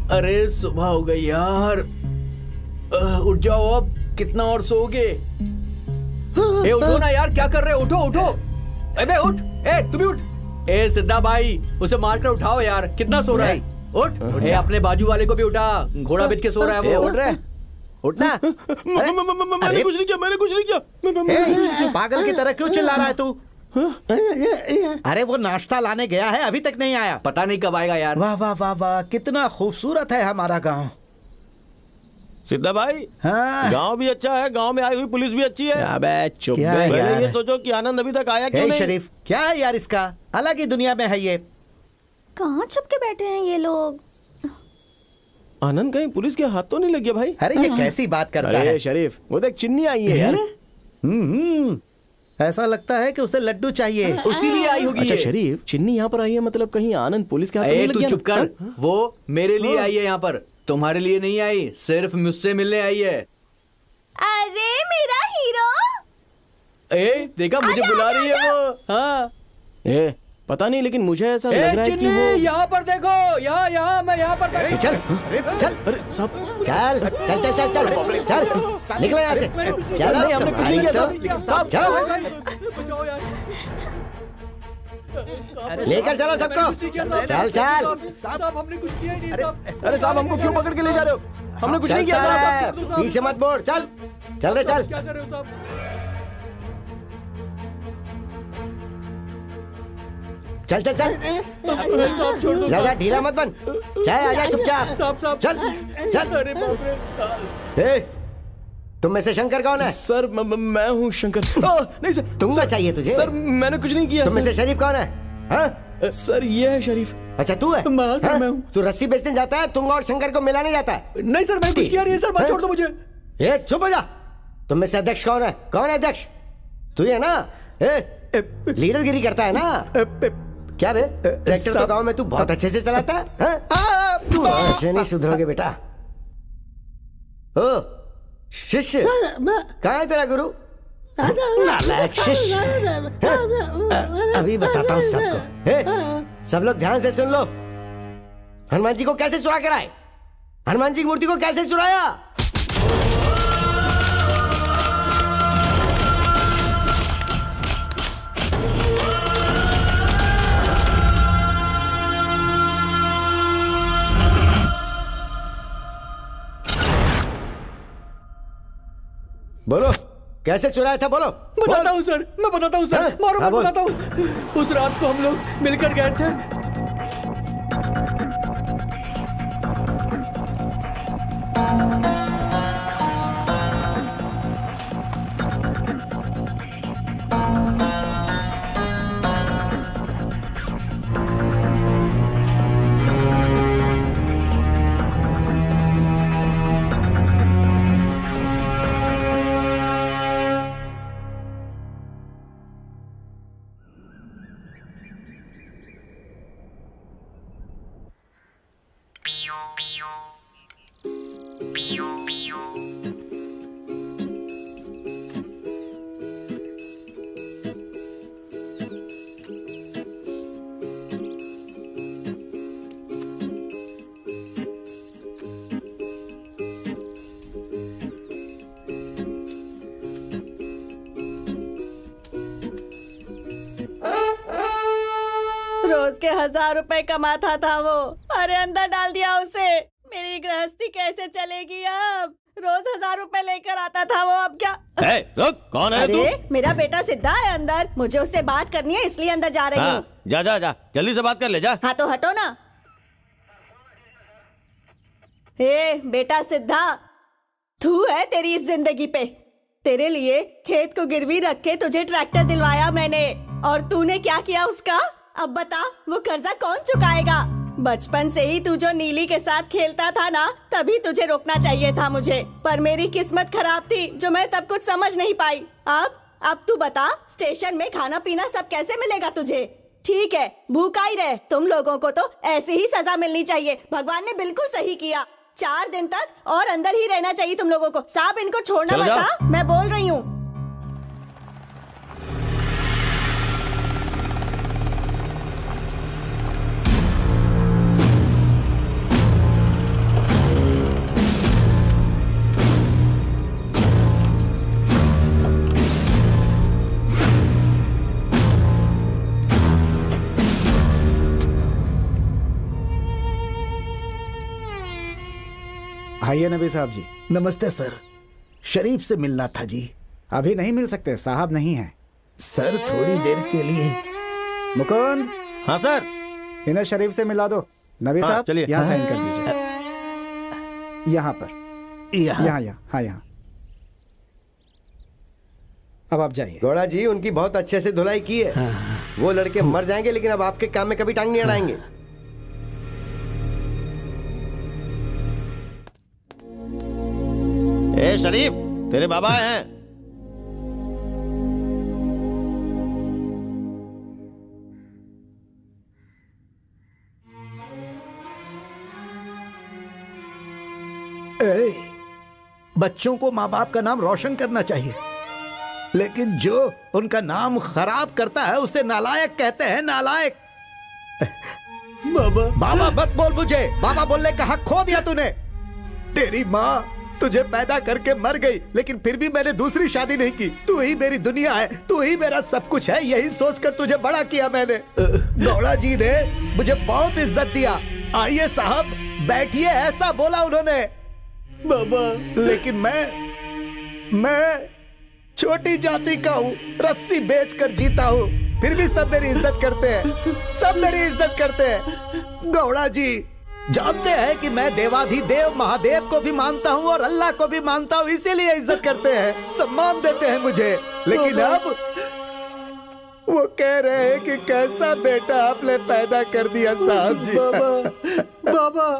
अरे सुबह हो गई यार, उठ जाओ अब, कितना और सोओगे? ए उठो ना यार, क्या कर रहे हो? उठो उठो, अबे उठ, ए तू भी उठ। ए सिद्धा भाई, उसे मारकर उठाओ यार, कितना सो रहा है? उठ। ए अपने बाजू वाले को भी उठा, घोड़ा बेच के सो रहा है वो। उठ रहे, उठना। मैंने कुछ नहीं किया, मैंने कुछ नहीं किया। पागल की तरह क्यों चिल्ला रहा है तू? अरे वो नाश्ता लाने गया है, अभी तक नहीं आया। पता नहीं कब आएगा यार। वाह वाह वाह वाह, कितना खूबसूरत है हमारा गांव। सिद्धा भाई, हाँ। गांव भी अच्छा है, गांव में आई हुई पुलिस भी अच्छी है। अबे चुप क्या बे। पहले यार? ये सोचो कि आनंद अभी तक आया क्यों हे नहीं? शरीफ, क्या है यार इसका? अलग ही दुनिया में है ये। कहाँ छुप के बैठे हैं ये लोग? आनंद कहीं पुलिस के हाथ तो नहीं लग गया भाई? अरे ये कैसी बात करता है? अरे शरीफ, वो देख चिन्नी आई है यार। ऐसा लगता है कि उसे लड्डू चाहिए। उसी लिए आई होगी अच्छा ये। शरीफ, चिन्नी यहाँ पर आई है, मतलब कहीं आनंद पुलिस के हाथ में ए नहीं लग तू गया चुप ना? कर, वो मेरे लिए आई है यहाँ पर, तुम्हारे लिए नहीं आई, सिर्फ मुझसे मिलने आई है। अरे मेरा हीरो! ए देखा, मुझे बुला रही है वो। हाँ ए पता नहीं, लेकिन मुझे ऐसा लग रहा है कि चिन्नी, वो यहाँ पर देखो, यहाँ मैं यहाँ पर अरे चल, अरे चल, अरे सब चल चल चल चल चल चल, निकलो यहाँ से। चलो, नहीं, हमने कुछ नहीं किया तो चलो, लेकर चलो सबको। चल चल। साहब हमने कुछ किया ही नहीं साहब। अरे साहब, हमको क्यों पकड़ के ले जा रहे हो? हमने कुछ नहीं किया साहब। पीछे मत बोल, चल चल रे चल। क्या कर रहे हो साहब? चल चल चल, साहब छोड़ दो ज्यादा ढीला मत बन। चाहे आजा चुपचाप। साहब चल चल। अरे बाप रे। ए, तुम में से शंकर कौन है? सर मैं हूँ शंकर। नहीं सर, तुंगा चाहिए तुझे? सर मैंने कुछ नहीं किया। तुम में से सर। शरीफ कौन है? हाँ? सर ये है शरीफ। अच्छा तू है? हाँ, सर, हाँ? मैं हूँ। तू रस्सी बेचने जाता है, तुंगा और शंकर को मिलाने जाता है? नहीं सर, मैं कुछ किया नहीं है सर, बात छोड़ दो मुझे। ए चुप हो जा। तुम में से अध्यक्ष कौन है? कौन है अध्यक्ष? तू ही है ना? लीडरगिरी करता है ना? क्या बे, ट्रैक्टर तो गांव में तू बहुत अच्छे से चलाता है, हाँ? तू ऐसे नहीं सुधरोगे बेटा। ओ शिष्य, कहाँ है तेरा गुरु? नालायक शिष्य। अभी बताता हूँ सबको। सब लोग ध्यान से सुन लो। हनुमान जी को कैसे चुरा कर आए? हनुमान जी की मूर्ति को कैसे चुराया? बोलो, कैसे चुराया था? बोलो। बताता हूँ सर, मैं बताता हूँ सर। हाँ? मारो, हाँ, मैं बोल। बताता हूँ। उस रात को हम लोग मिलकर गए थे। रोज के 1000 रुपए कमाता था वो, अरे अंदर डाल दिया उसे। मेरी गृहस्थी कैसे चलेगी अब? रोज 1000 रुपए लेकर आता था वो, अब क्या? रुक, कौन है तू? अरे मेरा बेटा सिद्धा है अंदर, मुझे उससे बात करनी है इसलिए अंदर जा रही हूँ। हाँ, जा जा जा, जल्दी से बात कर ले, जा। हाँ तो हटो ना। हे बेटा सिद्धा, तू है तेरी इस जिंदगी पे। तेरे लिए खेत को गिरवी रख के तुझे ट्रैक्टर दिलवाया मैंने, और तूने क्या किया उसका? अब बता, वो कर्जा कौन चुकाएगा? बचपन से ही तू जो नीली के साथ खेलता था ना, तभी तुझे रोकना चाहिए था मुझे, पर मेरी किस्मत खराब थी जो मैं तब कुछ समझ नहीं पाई। अब तू बता, स्टेशन में खाना पीना सब कैसे मिलेगा तुझे? ठीक है, भूखा ही रहे। तुम लोगों को तो ऐसी ही सजा मिलनी चाहिए। भगवान ने बिल्कुल सही किया। 4 दिन तक और अंदर ही रहना चाहिए तुम लोगों को। साहब इनको छोड़ना मत, हाँ? मैं बोल रही हूँ। आइए नबी साहब जी। नमस्ते सर, शरीफ से मिलना था जी। अभी नहीं मिल सकते, साहब नहीं है। सर थोड़ी देर के लिए। मुकुंद। हाँ सर। इन्हें शरीफ से मिला दो। नबी साहब चलिए यहाँ साइन कर दीजिए। यहाँ पर, यहाँ। हाँ यहाँ। अब आप जाइए। गौड़ा जी, उनकी बहुत अच्छे से धुलाई की है। वो लड़के मर जाएंगे लेकिन अब आपके काम में कभी टांग नहीं अड़ाएंगे। ए शरीफ, तेरे बाबा हैं। बच्चों को माँ बाप का नाम रोशन करना चाहिए, लेकिन जो उनका नाम खराब करता है उसे नालायक कहते हैं। नालायक। बाबा बाबा मत बोल मुझे। बाबा बोलने का हक खो दिया तूने। तेरी माँ तुझे पैदा करके मर गई, लेकिन फिर भी मैंने दूसरी शादी नहीं की। तू ही मेरी दुनिया है, तू ही मेरा सब कुछ है। यही सोचकर तुझे बड़ा किया मैंने। गौड़ा जी ने मुझे बहुत इज्जत दिया। आइए साहब बैठिए, ऐसा बोला उन्होंने। बाबा लेकिन मैं छोटी जाति का हूँ, रस्सी बेचकर जीता हूँ, फिर भी सब मेरी इज्जत करते हैं। सब मेरी इज्जत करते हैं। गौड़ा जी जानते हैं कि मैं देवाधिदेव महादेव को भी मानता हूँ और अल्लाह को भी मानता हूँ, इसीलिए इज्जत करते हैं, सम्मान देते हैं मुझे। लेकिन अब वो कह रहे हैं कि कैसा बेटा आपने पैदा कर दिया साहब जी। बाबा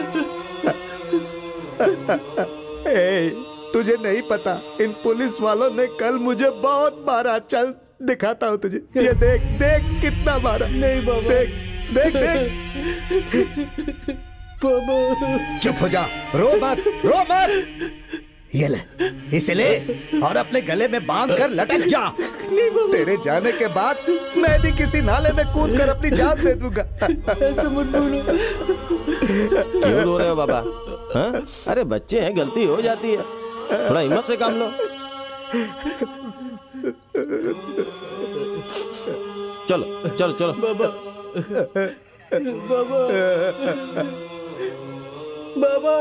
तुझे नहीं पता, इन पुलिस वालों ने कल मुझे बहुत मारा। चल दिखाता हूँ तुझे। ये देख देख कितना मारा। नहीं बाबा। देख देख देख। बाबा चुप हो जा, रो मत। ये ले, इसे ले और अपने गले में बांध कर लटक जा। तेरे जाने के बाद मैं भी किसी नाले में कूद कर अपनी जान दे दूंगा। ऐसे मत बोलो। क्यों रो रहे हो बाबा? हाँ? अरे बच्चे हैं, गलती हो जाती है, थोड़ा हिम्मत से काम लो। चलो चलो चलो। बाबा बाबा बाबा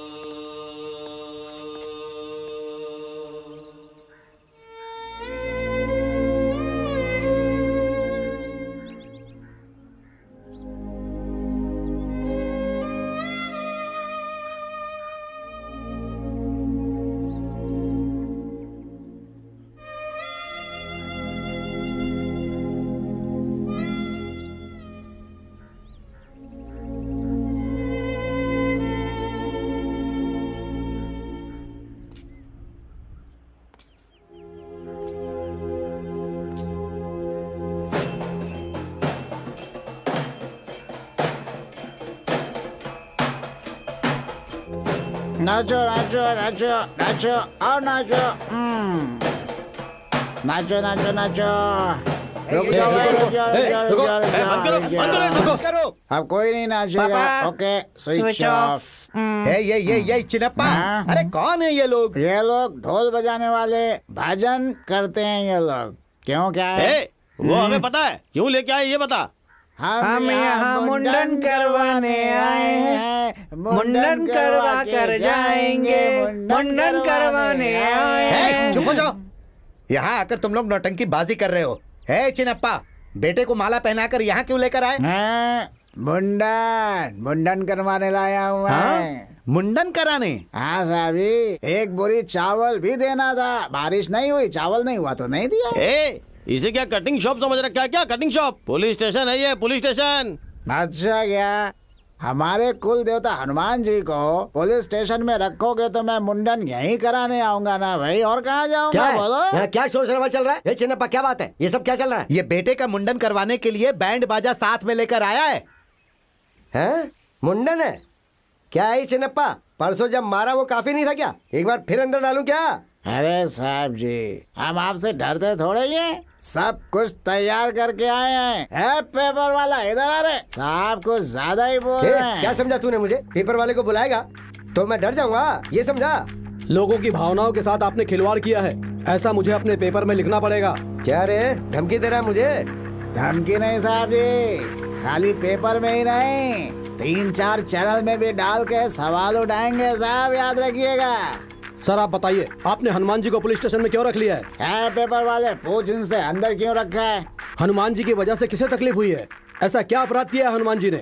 नाचो नाचो नाचो नाचो और नाचो। नाचो नाचो नाचो। अब कोई नहीं नाचेगा। Okay switch off. ये चिनप्पा, अरे कौन है ये लोग? ये लोग ढोल बजाने वाले, भजन करते हैं ये लोग। क्यों क्या है? वो हमें पता है, क्यों लेके आए ये बता। हम यहाँ मुंडन करवाने आए हैं, मुंडन करवा कर जाएंगे, मुंडन करवाने आए हैं। चुप हो जाओ। यहाँ आकर तुम लोग नौटंकी बाजी कर रहे हो। है चिनप्पा, बेटे को माला पहनाकर यहाँ क्यों लेकर आए? मुंडन करवाने लाया हूँ मैं। मुंडन कराने? हाँ साहबी, एक बोरी चावल भी देना था। बारिश नहीं हुई, चावल नहीं हुआ तो नहीं दिया। इसे क्या कटिंग शॉप समझ रखा है क्या? Cutting shop? पुलिस स्टेशन है ये, पुलिस स्टेशन। अच्छा क्या? हमारे कुल देवता हनुमान जी को पुलिस स्टेशन में रखोगे तो मैं मुंडन यहीं कराने आऊंगा ना भाई, और कहाँ जाऊंगा? बोलो। यहाँ क्या शोर शराबा चल रहा है? चिन्नप्पा क्या बात है? ये सब क्या चल रहा है? ये बेटे का मुंडन करवाने के लिए बैंड बाजा साथ में लेकर आया है। हैं? मुंडन है? क्या है चिन्नप्पा? परसों जब मारा वो काफी नहीं था क्या? एक बार फिर अंदर डालूं क्या? अरे साहब जी, हम आपसे डरते थोड़े ही हैं। सब कुछ तैयार करके आए हैं। पेपर वाला इधर आ रहे। साहब कुछ ज्यादा ही बोल रहे हैं। क्या समझा तूने मुझे? पेपर वाले को बुलाएगा तो मैं डर जाऊंगा, ये समझा? लोगों की भावनाओं के साथ आपने खिलवाड़ किया है, ऐसा मुझे अपने पेपर में लिखना पड़ेगा। क्या रे, धमकी दे रहा है मुझे? धमकी नहीं साहब जी, खाली पेपर में ही नहीं, 3-4 चैनल में भी डाल के सवाल उठाएंगे साहब, याद रखिएगा। सर आप बताइए, आपने हनुमान जी को पुलिस स्टेशन में क्यों रख लिया है? पेपर वाले पूछ इनसे, अंदर क्यों रखा है? हनुमान जी की वजह से किसे तकलीफ हुई है? ऐसा क्या अपराध किया है हनुमान जी ने?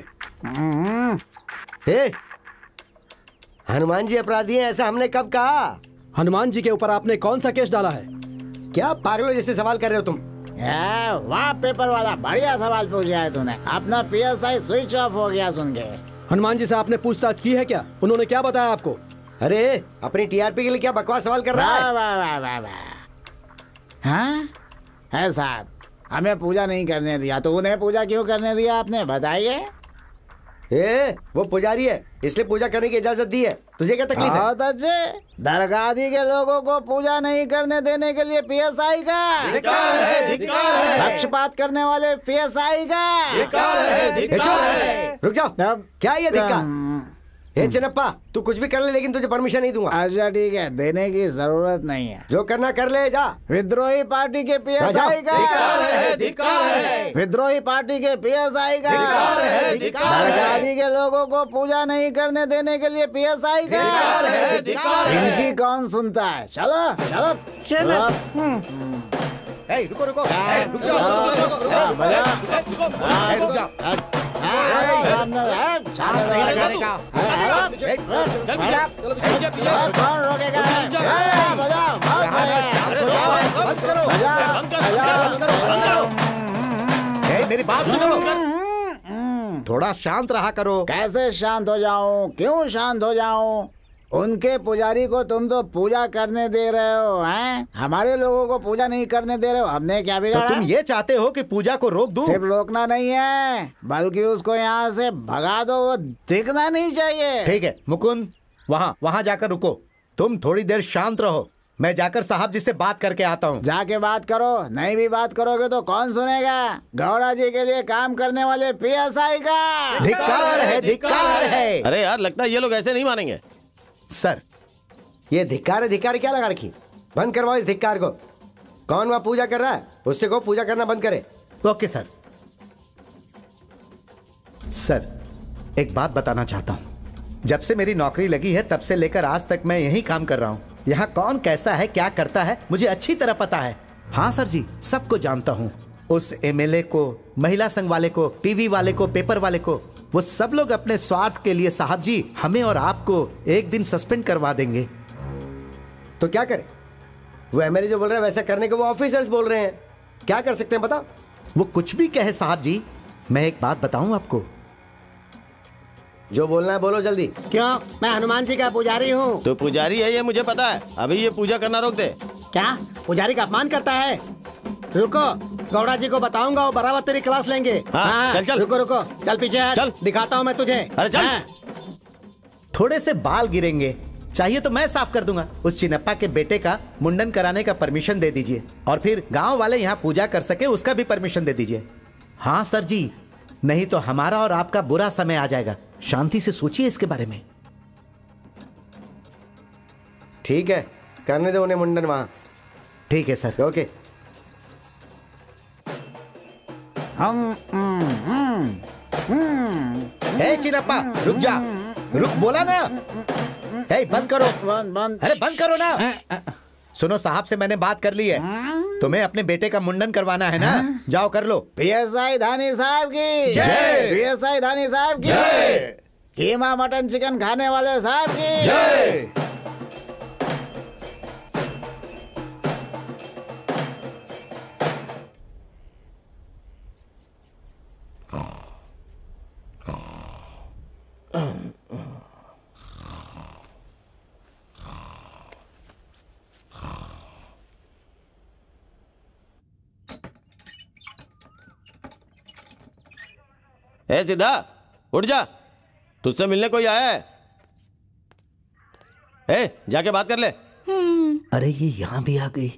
हनुमान जी अपराधी हैं ऐसा हमने कब कहा? हनुमान जी के ऊपर आपने कौन सा केस डाला है? क्या पागलों जैसे सवाल कर रहे हो तुम? वाह पेपर वाला, बढ़िया सवाल पूछा है तूने। अपना PSI स्विच ऑफ हो गया सुन के। हनुमान जी से आपने पूछताछ की है क्या? उन्होंने क्या बताया आपको? अरे अपनी TRP के लिए क्या बकवास सवाल कर रहा है? वाह वाह वाह वाह। हाँ है साहब, हमें पूजा नहीं करने दिया तो उन्हें पूजा क्यों करने दिया आपने, बताइए? वो पुजारी है इसलिए पूजा करने की इजाजत दी है, तुझे क्या तकलीफ है? बहुत अच्छे, दरगाही के लोगों को पूजा नहीं करने देने के लिए PSI का धिक्कार है, धिक्कार है। पक्षपात करने वाले PSI का धिक्कार है। रुक जाओ, क्या ये धिक्कार? चिनप्पा तू कुछ भी कर ले लेकिन तुझे परमिशन नहीं दूंगा। अच्छा ठीक है, देने की जरूरत नहीं है, जो करना कर ले जा। विद्रोही पार्टी के PSI का धिक्कार है। विद्रोही पार्टी के PSI का दरगाही के लोगों को पूजा नहीं करने देने के लिए PSI का इनकी कौन सुनता है? चलो चलो चलो। रुको रुको, रुक जाओ। कौन रोकेगा? मेरी बात सुनो, थोड़ा शांत रहा करो। कैसे शांत हो जाऊं? क्यों शांत हो जाऊं? उनके पुजारी को तुम तो पूजा करने दे रहे हो हैं? हमारे लोगों को पूजा नहीं करने दे रहे हो, हमने क्या बिगाड़ा? तो तुम ये चाहते हो कि पूजा को रोक दूं? सिर्फ रोकना नहीं है बल्कि उसको यहाँ से भगा दो, वो दिखना नहीं चाहिए। ठीक है मुकुंद, वहाँ जाकर रुको। तुम थोड़ी देर शांत रहो, मैं जाकर साहब जी से बात करके आता हूँ। जाके बात करो, नहीं भी बात करोगे तो कौन सुनेगा? गौड़ा जी के लिए काम करने वाले PSI का धिक्कार है, धिक्कार है। अरे यार लगता है ये लोग ऐसे नहीं मानेंगे। सर ये धिक्कार क्या लगा रखी? बंद करवाओ इस धिक्कार को। कौन वहां पूजा कर रहा है उससे को पूजा करना बंद करे। Okay sir. सर एक बात बताना चाहता हूं, जब से मेरी नौकरी लगी है तब से लेकर आज तक मैं यही काम कर रहा हूं। यहाँ कौन कैसा है क्या करता है मुझे अच्छी तरह पता है। हाँ सर जी, सबको जानता हूँ। उस MLA को, महिला संघ वाले को, टीवी वाले को, पेपर वाले को, वो सब लोग अपने स्वार्थ के लिए साहब जी हमें और आपको एक दिन सस्पेंड करवा देंगे। तो क्या करें? वो MLA जो बोल रहा है वैसा करने को वो ऑफिसर्स बोल रहे हैं, क्या कर सकते हैं बताओ? वो कुछ भी कहे साहब जी, मैं एक बात बताऊं आपको। जो बोलना है बोलो जल्दी। क्यों? मैं हनुमान जी का पुजारी हूँ। तो पुजारी है ये मुझे पता है, अभी ये पूजा करना रोक दे। क्या पुजारी का अपमान करता है? रुको, गौड़ा जी को बताऊंगा, वो बराबर तेरी क्लास लेंगे। हाँ, चल चल। रुको रुको, चल पीछे हट, चल दिखाता हूँ मैं तुझे। अरे चल। थोड़े से बाल गिरेंगे, चाहिए तो मैं साफ कर दूंगा। उस चिनप्पा के बेटे का मुंडन कराने का परमिशन दे दीजिए और फिर गांव वाले यहाँ पूजा कर सके उसका भी परमिशन दे दीजिए। हाँ सर जी, नहीं तो हमारा और आपका बुरा समय आ जाएगा। शांति से सोचिए इसके बारे में। ठीक है, करने दो उन्हें मुंडन वहां। ठीक है सर। ओके। चिनप्पा रुक जा, रुक, बोला ना। बंद करो, बंद। अरे बंद करो ना। सुनो, साहब से मैंने बात कर ली है, तुम्हें अपने बेटे का मुंडन करवाना है ना? जाओ कर लो। PSI धानी साहब की जय। PSI धानी साहब की जय। कीमा मटन चिकन खाने वाले साहब की जय। सीधा उठ जा, तुझसे मिलने कोई आया है। जाके बात कर ले। अरे ये यहां भी आ गई।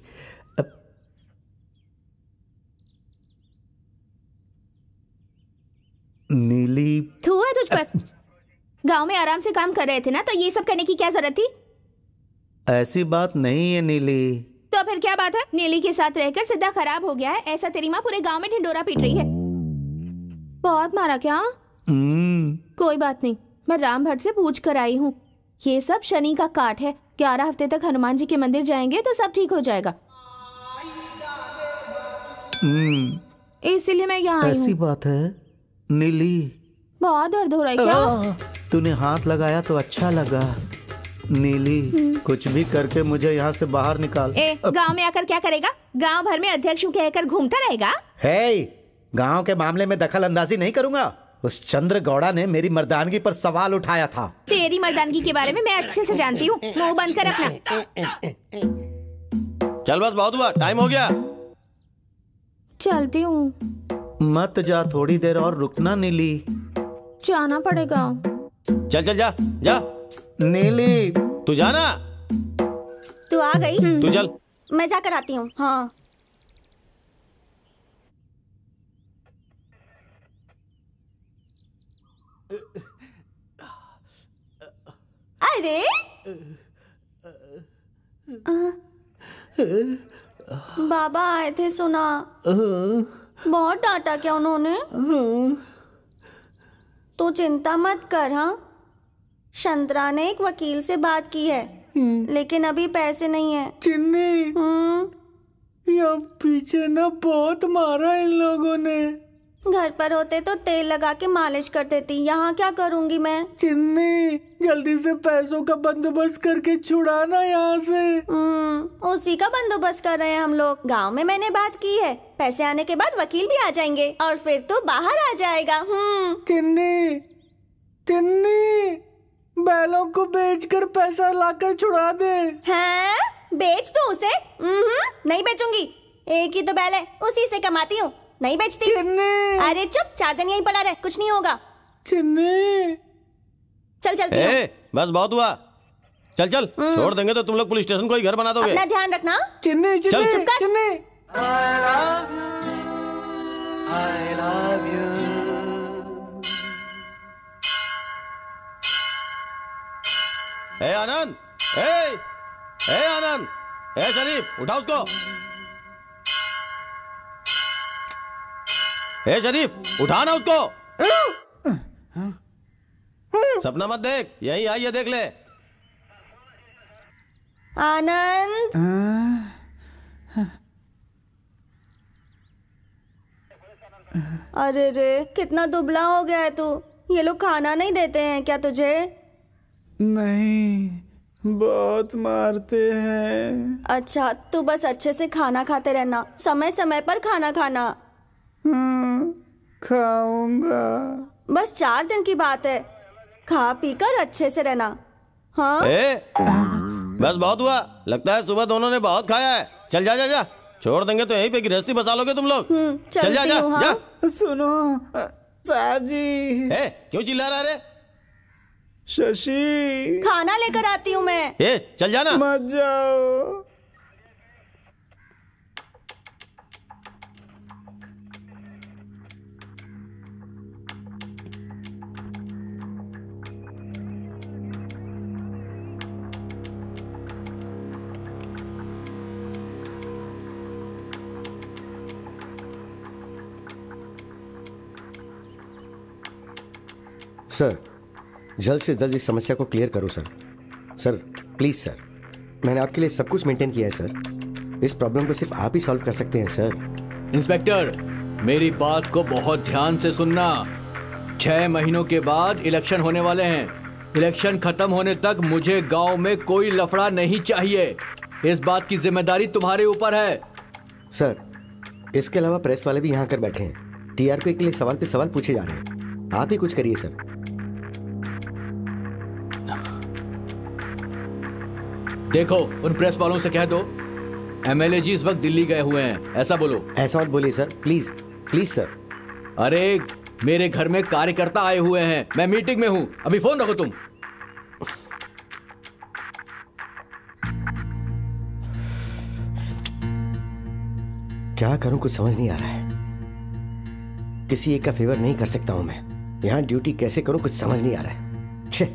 नीली थू है तुझ पर। गांव में आराम से काम कर रहे थे ना, तो ये सब करने की क्या जरूरत थी? ऐसी बात नहीं है नीली। तो फिर क्या बात है? नीली के साथ रहकर सिद्धा खराब हो गया है, ऐसा तेरी माँ पूरे गांव में ढिंडोरा पीट रही है। बहुत मारा क्या? कोई बात नहीं, मैं राम भट्ट से पूछ कर आई हूँ। ये सब शनि का काट है। 11 हफ्ते तक हनुमान जी के मंदिर जाएंगे तो सब ठीक हो जाएगा। इसीलिए मैं यहाँ आई ऐसी हूँ। बात है नीली? बहुत दर्द हो रहा है क्या? तूने हाथ लगाया तो अच्छा लगा। नीली, कुछ भी करके मुझे यहाँ से बाहर निकाल। गांव में आकर क्या करेगा? गांव भर में अध्यक्ष कहकर घूमता रहेगा। हे, गांव के मामले में दखल अंदाजी नहीं करूंगा। उस चंद्र गौड़ा ने मेरी मर्दानगी पर सवाल उठाया था। तेरी मर्दानगी के बारे में मैं अच्छे से जानती हूँ। मुंह बंद कर अपना। चल बस बहुत हुआ, टाइम हो गया। चलती हूँ। मत जा, थोड़ी देर और रुकना नीली। जाना पड़ेगा। चल चल जा जा। नीली तू जाना। तू आ गई? तू चल। मैं जाकर आती हूँ। हाँ। अरे बाबा आए थे, सुना? बहुत डांटा क्या उन्होंने? तो चिंता मत कर। हाँ, शंतरा ने एक वकील से बात की है, लेकिन अभी पैसे नहीं है। चिन्नी, यहाँ पीछे ना बहुत मारा इन लोगों ने। घर पर होते तो तेल लगा के मालिश कर देती, यहाँ क्या करूँगी मैं? चिन्नी, जल्दी से पैसों का बंदोबस्त करके छुड़ाना यहाँ से। उसी का बंदोबस्त कर रहे हैं हम लोग। गांव में मैंने बात की है, पैसे आने के बाद वकील भी आ जाएंगे और फिर तो बाहर आ जाएगा। चिन्नी, चिन्नी, बैलों को बेचकर पैसा लाकर छुड़ा दे। हैं? बेच दूं उसे? नहीं बेचूंगी। एक ही तो बैल है, उसी से कमाती हूँ। नहीं बेचती। अरे चुप, 4 दिन यहीं पड़ा रहे, कुछ नहीं होगा। चिन्नी, चल चलती हूँ। बस बहुत हुआ, चल चल। छोड़ देंगे तो तुम लोग पुलिस स्टेशन को ही घर बना दोगे। अपना ध्यान रखना। चिन्नी, चल चिन्नी, चुप कर। चिन्नी। I love you. ए आनंद, ए आनंद, ए शरीफ, उठा उसको। ए शरीफ, उठा ना उसको। सपना मत देख, यहीं आई है, देख ले। आनंद, अरे रे, कितना दुबला हो गया है तू। ये लोग खाना नहीं देते हैं क्या तुझे? नहीं, बहुत मारते हैं। अच्छा, तू बस अच्छे से खाना खाते रहना, समय समय पर खाना खाना। खाऊंगा। बस 4 दिन की बात है, खा पी कर अच्छे से रहना। हाँ? बस बहुत हुआ, लगता है सुबह दोनों ने बहुत खाया है। चल जा जा जा, छोड़ देंगे तो यहीं पे गृहस्थी बसा लोगे तुम लोग। चल जा जा हाँ? जा। सुनो साहब जी। क्यों चिल्ला रहा रे? शशि, खाना लेकर आती हूँ मैं। चल जाना। मत जाओ। सर, जल्द से जल्द इस समस्या को क्लियर करो सर। सर प्लीज सर, मैंने आपके लिए सब कुछ मेंटेन किया है सर। इस प्रॉब्लम को सिर्फ आप ही सॉल्व कर सकते हैं सर। इंस्पेक्टर, मेरी बात को बहुत ध्यान से सुनना। 6 महीनों के बाद इलेक्शन होने वाले हैं। इलेक्शन खत्म होने तक मुझे गांव में कोई लफड़ा नहीं चाहिए। इस बात की जिम्मेदारी तुम्हारे ऊपर है। सर, इसके अलावा प्रेस वाले भी यहाँ कर बैठे हैं। टीआरपी के लिए सवाल पे सवाल पूछे जा रहे हैं। आप ही कुछ करिए सर। देखो, उन प्रेस वालों से कह दो एमएलए जी इस वक्त दिल्ली गए हुए हैं, ऐसा बोलो। ऐसा मत बोलिए सर, प्लीज प्लीज सर। अरे मेरे घर में कार्यकर्ता आए हुए हैं, मैं मीटिंग में हूं, अभी फोन रखो तुम। क्या करूं, कुछ समझ नहीं आ रहा है। किसी एक का फेवर नहीं कर सकता हूं मैं। यहां ड्यूटी कैसे करूं, कुछ समझ नहीं आ रहा है। छे।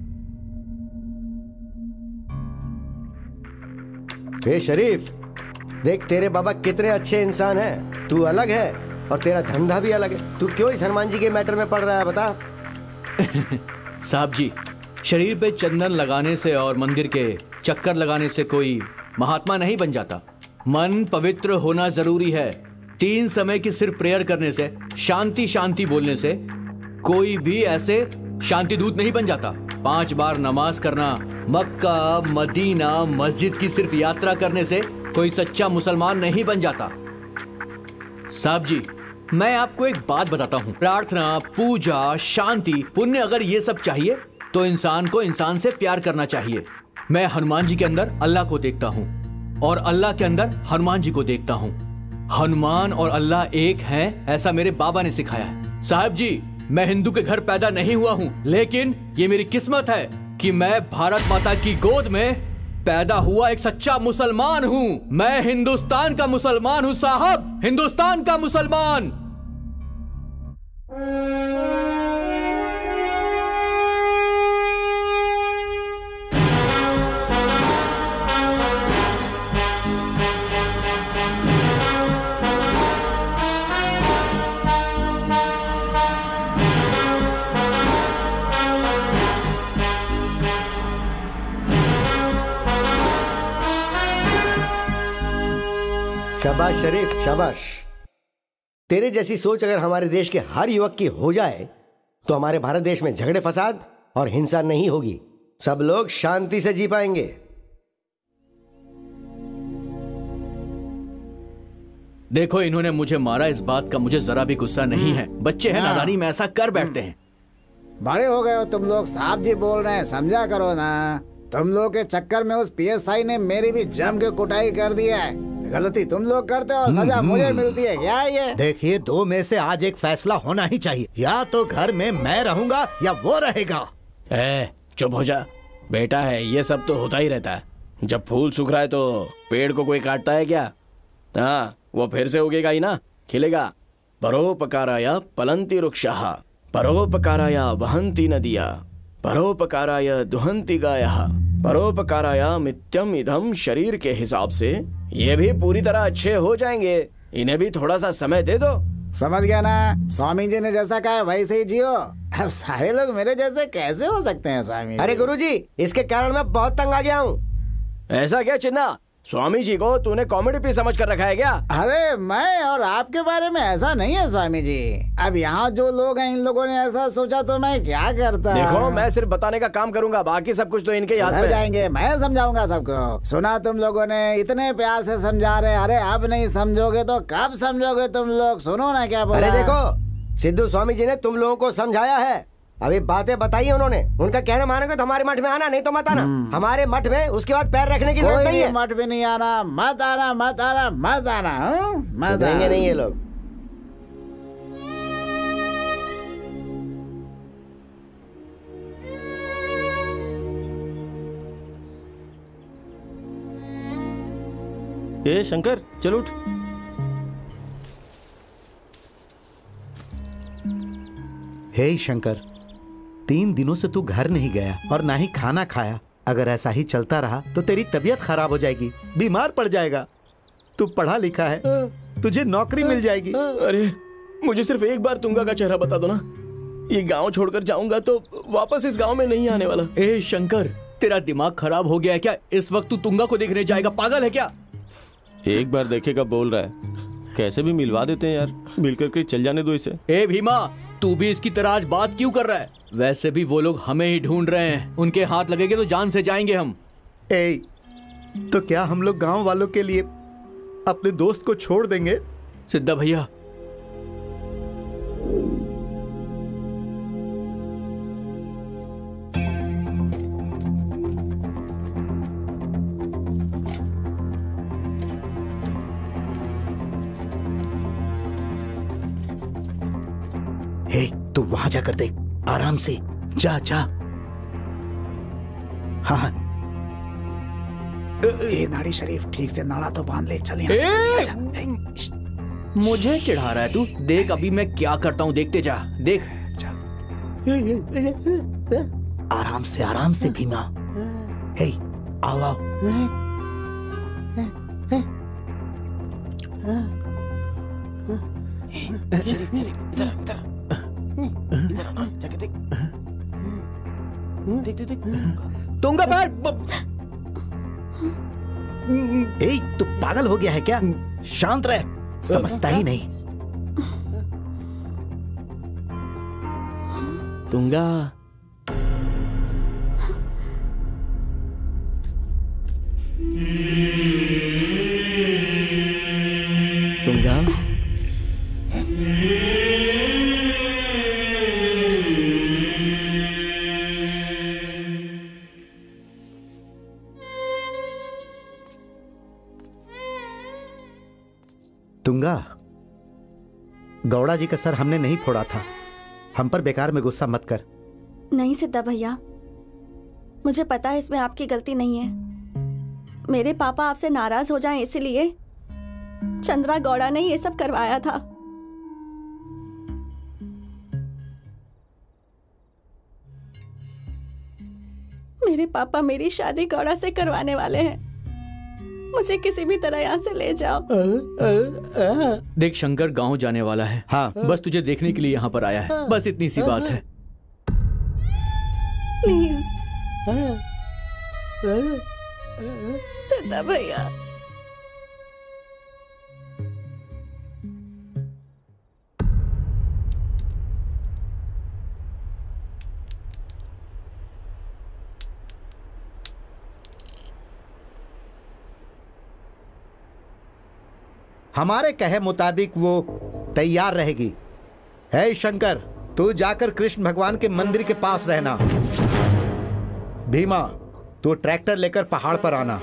ए शरीफ, देख तेरे बाबा कितने अच्छे इंसान हैं। तू अलग है और तेरा धंधा भी अलग है। तू क्यों इस हनुमान जी के मैटर में पड़ रहा है बता। साहब जी, शरीर पे चंदन लगाने से और मंदिर के चक्कर लगाने से कोई महात्मा नहीं बन जाता। मन पवित्र होना जरूरी है। 3 समय की सिर्फ प्रेयर करने से, शांति शांति बोलने से कोई भी ऐसे शांति दूत नहीं बन जाता। 5 बार नमाज करना, मक्का मदीना मस्जिद की सिर्फ यात्रा करने से कोई सच्चा मुसलमान नहीं बन जाता। साहब जी, मैं आपको एक बात बताता हूँ। प्रार्थना, पूजा, शांति, पुण्य अगर ये सब चाहिए तो इंसान को इंसान से प्यार करना चाहिए। मैं हनुमान जी के अंदर अल्लाह को देखता हूँ और अल्लाह के अंदर हनुमान जी को देखता हूँ। हनुमान और अल्लाह एक हैं, ऐसा मेरे बाबा ने सिखाया है। साहब जी, मैं हिंदू के घर पैदा नहीं हुआ हूँ, लेकिन ये मेरी किस्मत है कि मैं भारत माता की गोद में पैदा हुआ एक सच्चा मुसलमान हूँ। मैं हिंदुस्तान का मुसलमान हूँ साहब, हिंदुस्तान का मुसलमान। शाबाश शरीफ, शाबाश। तेरे जैसी सोच अगर हमारे देश के हर युवक की हो जाए तो हमारे भारत देश में झगड़े फसाद और हिंसा नहीं होगी। सब लोग शांति से जी पाएंगे। देखो, इन्होंने मुझे मारा, इस बात का मुझे जरा भी गुस्सा नहीं है। बच्चे हैं, नादानी में ऐसा कर बैठते हैं। बड़े हो गए हो तुम लोग, साहब जी बोल रहे हैं, समझा करो ना। तुम लोग के चक्कर में उस पीएसआई ने मेरी भी जम के कुटाई कर दी है। गलती तुम लोग करते हो और सजा मुझे मिलती है। क्या ये? देखिए, 2 में से आज एक फैसला होना ही चाहिए। या तो घर में मैं रहूंगा या वो रहेगा। चुप हो जा बेटा। है ये सब तो होता ही रहता है। जब फूल सूख रहा है तो पेड़ को कोई काटता है क्या? हाँ, वो फिर से उगेगा ही ना, खिलेगा। परोपकाराय पलंति वृक्षाः, परोपकाराय वहन्ति नदियाः, परोपकाराय दुहन्ति गायः, परोपकाराय मित्यम इदम। शरीर के हिसाब से ये भी पूरी तरह अच्छे हो जाएंगे। इन्हें भी थोड़ा सा समय दे दो। समझ गया ना? स्वामी जी ने जैसा कहा वैसे ही जियो। अब सारे लोग मेरे जैसे कैसे हो सकते हैं स्वामी? अरे गुरुजी, इसके कारण मैं बहुत तंग आ गया हूँ। ऐसा क्या चिन्ना? स्वामी जी को तूने कॉमेडी पीस समझ कर रखा है क्या? अरे मैं और आपके बारे में ऐसा नहीं है स्वामी जी। अब यहाँ जो लोग हैं, इन लोगों ने ऐसा सोचा तो मैं क्या करता। देखो, मैं सिर्फ बताने का काम करूंगा, बाकी सब कुछ तो इनके हाथ में है। जाएंगे, मैं समझाऊंगा सबको। सुना तुम लोगों ने, इतने प्यार से समझा रहे। अरे अब नहीं समझोगे तो कब समझोगे तुम लोग? सुनो ना क्या बोला। अरे देखो, सिद्धू स्वामी जी ने तुम लोगों को समझाया है। अभी बातें बताई है उन्होंने। उनका कहना मानोगे तो हमारे मठ में आना, नहीं तो मत आना। हमारे मठ में उसके बाद पैर रखने की जरूरत नहीं है। मठ में नहीं आना, मत आना, मत आना, मत आना, मत आना। नहीं ये लोग। ए शंकर, चल उठ। हे शंकर, 3 दिनों से तू घर नहीं गया और ना ही खाना खाया। अगर ऐसा ही चलता रहा तो तेरी तबीयत खराब हो जाएगी, बीमार पड़ जाएगा। तू पढ़ा लिखा है, तुझे नौकरी मिल जाएगी। अरे मुझे सिर्फ एक बार तुंगा का चेहरा बता दो ना। ये गांव छोड़कर जाऊंगा तो वापस इस गांव में नहीं आने वाला। ए शंकर, तेरा दिमाग खराब हो गया है क्या? इस वक्त तू तुंगा को देखने जाएगा? पागल है क्या? एक बार देखेगा बोल रहा है। कैसे भी मिलवा देते हैं यार, मिलकर के चल जाने दो इसे। ए भीमा, तू भी इसकी तरह आज बात क्यों कर रहा है? वैसे भी वो लोग हमें ही ढूंढ रहे हैं। उनके हाथ लगेंगे तो जान से जाएंगे हम। तो क्या हम लोग गांव वालों के लिए अपने दोस्त को छोड़ देंगे? सिद्धा भैया, तू वहां जाकर देख, आराम से जा जा। हाँ, ये नाड़ी शरीफ, ठीक से नाड़ा तो बांध ले। चल यहाँ से जल्दी आजा। मुझे चिढ़ा रहा है तू? देख अभी मैं क्या करता हूँ, देखते जा। देख, आराम से भीमा। हे, आओ आओ। जाके देख। देख। तुंगा बैठ। ए, तू पागल हो गया है क्या? शांत रह, समझता ही नहीं। तुंगा तुंगा तुंगा, गौड़ा जी का सर हमने नहीं फोड़ा था। हम पर बेकार में गुस्सा मत कर। नहीं सिद्धा भैया, मुझे पता है इसमें आपकी गलती नहीं है। मेरे पापा आपसे नाराज हो जाएं इसलिए चंद्रा गौड़ा ने ये सब करवाया था। मेरे पापा मेरी शादी गौड़ा से करवाने वाले हैं। मुझे किसी भी तरह यहाँ से ले जाओ। देख, शंकर गांव जाने वाला है। हाँ, बस तुझे देखने के लिए यहाँ पर आया है। बस इतनी सी बात है। प्लीज सिद्धा भैया। हमारे कहे मुताबिक वो तैयार रहेगी। है शंकर, तू जाकर कृष्ण भगवान के मंदिर के पास रहना। भीमा, तू ट्रैक्टर लेकर पहाड़ पर आना।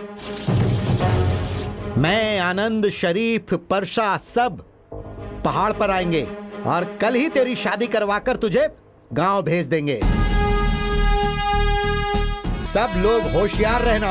मैं, आनंद, शरीफ, परशा सब पहाड़ पर आएंगे और कल ही तेरी शादी करवाकर तुझे गांव भेज देंगे। सब लोग होशियार रहना।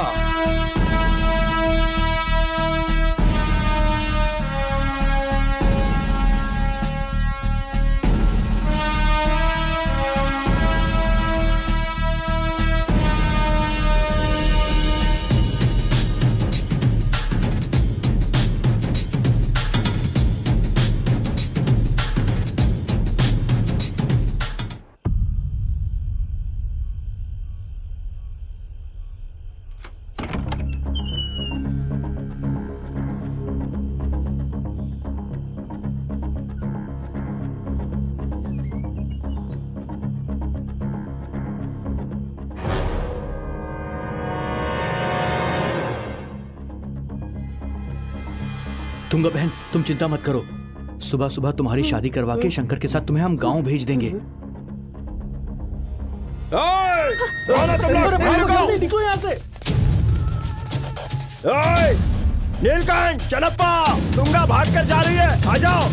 तुंगा बहन, तुम चिंता मत करो। सुबह सुबह तुम्हारी शादी करवा के शंकर के साथ तुम्हें हम गांव भेज देंगे। निकलो यहाँ से। नीलकंठ, चनप्पा, तुंगा भाग कर जा रही है, आ जाओ।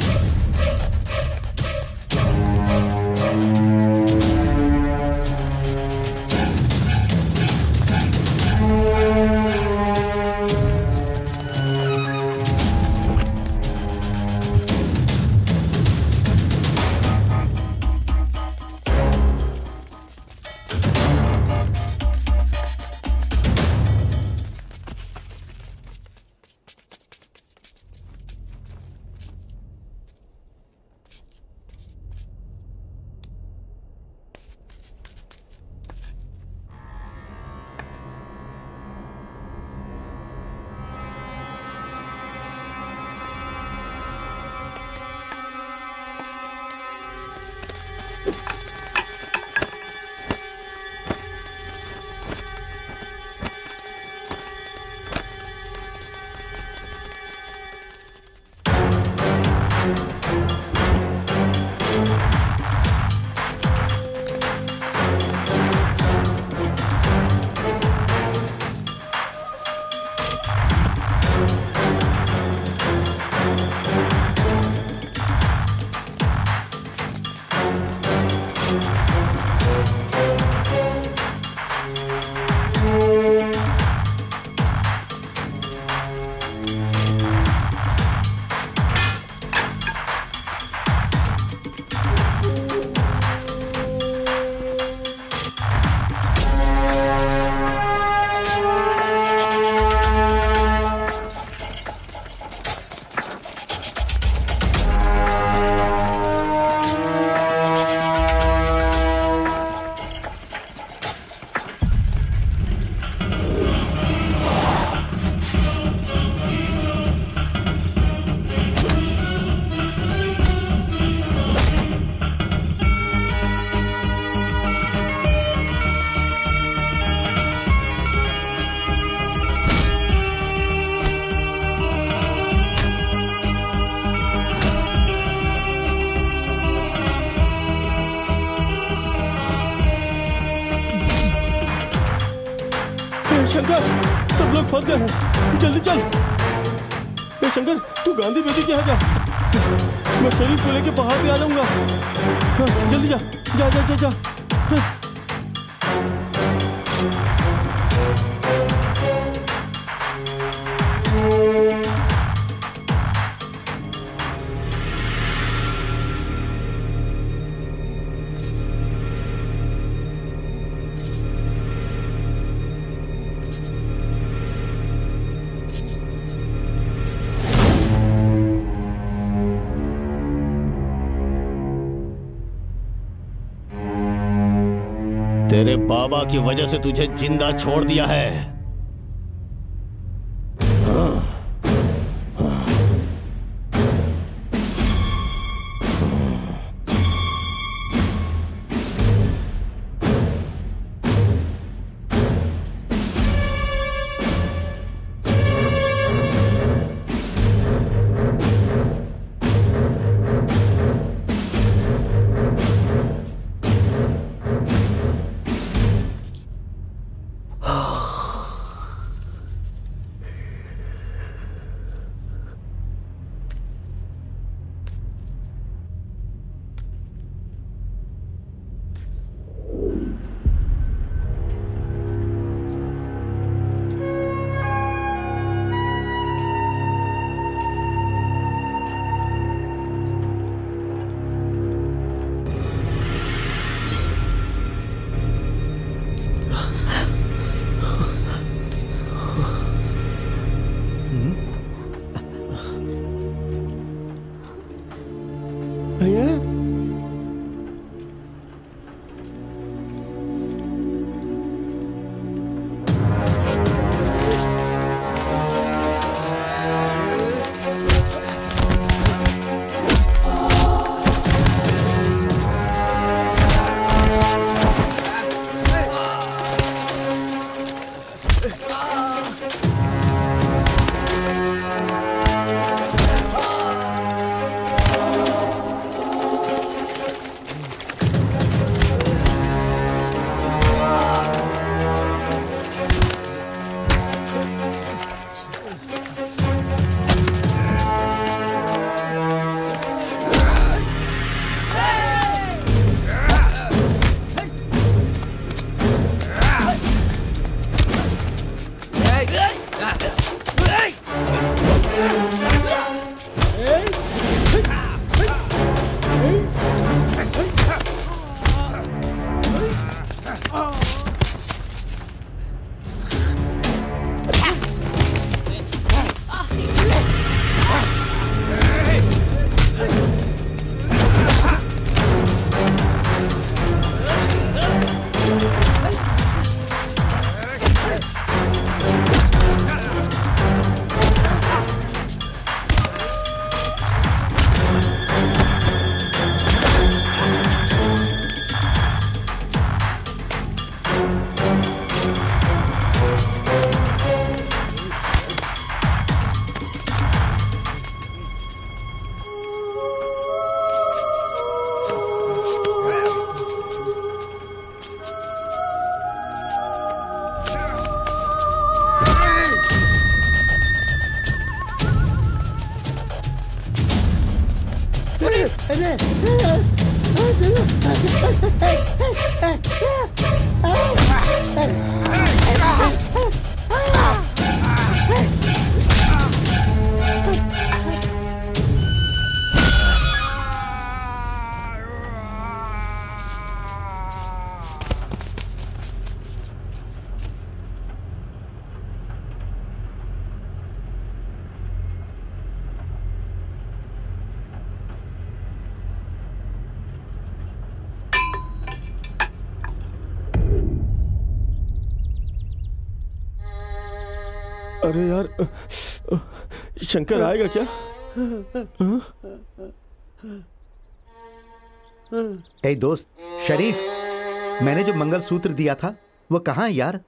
शंकर, सब लोग फंस गए हैं, जल्दी चल। ए शंकर, तू गांधी बेदी के यहाँ जा, मैं शरीफ को लेके पहाड़ पे आ जाऊंगा। हाँ, जल्दी जा जा जा जा, जा। हाँ। तेरे बाबा की वजह से तुझे जिंदा छोड़ दिया है। अरे यार, शंकर आएगा क्या? ए दोस्त शरीफ, मैंने जो मंगलसूत्र दिया था वो कहाँ है यार?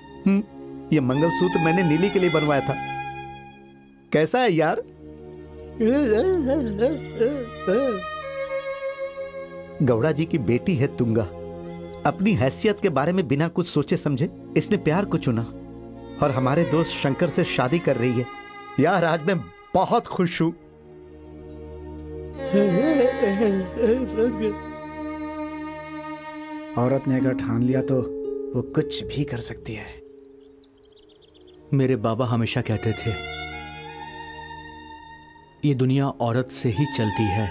ये मंगलसूत्र मैंने नीली के लिए बनवाया था। कैसा है यार? गौड़ा जी की बेटी है तुंगा। अपनी हैसियत के बारे में बिना कुछ सोचे समझे इसने प्यार को चुना और हमारे दोस्त शंकर से शादी कर रही है। यार आज मैं बहुत खुश हूं। औरत ने अगर ठान लिया तो वो कुछ भी कर सकती है। मेरे बाबा हमेशा कहते थे ये दुनिया औरत से ही चलती है,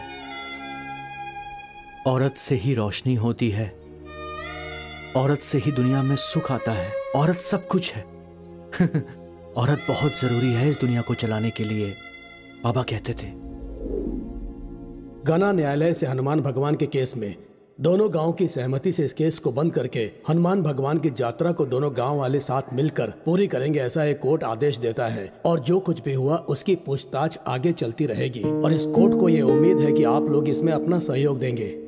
औरत से ही रोशनी होती है, औरत से ही दुनिया में सुख आता है। औरत सब कुछ है। औरत बहुत जरूरी है इस दुनिया को चलाने के लिए, बाबा कहते थे। गना न्यायालय से हनुमान भगवान के केस में दोनों गांव की सहमति से इस केस को बंद करके हनुमान भगवान की यात्रा को दोनों गांव वाले साथ मिलकर पूरी करेंगे, ऐसा एक कोर्ट आदेश देता है। और जो कुछ भी हुआ उसकी पूछताछ आगे चलती रहेगी और इस कोर्ट को ये उम्मीद है कि आप लोग इसमें अपना सहयोग देंगे।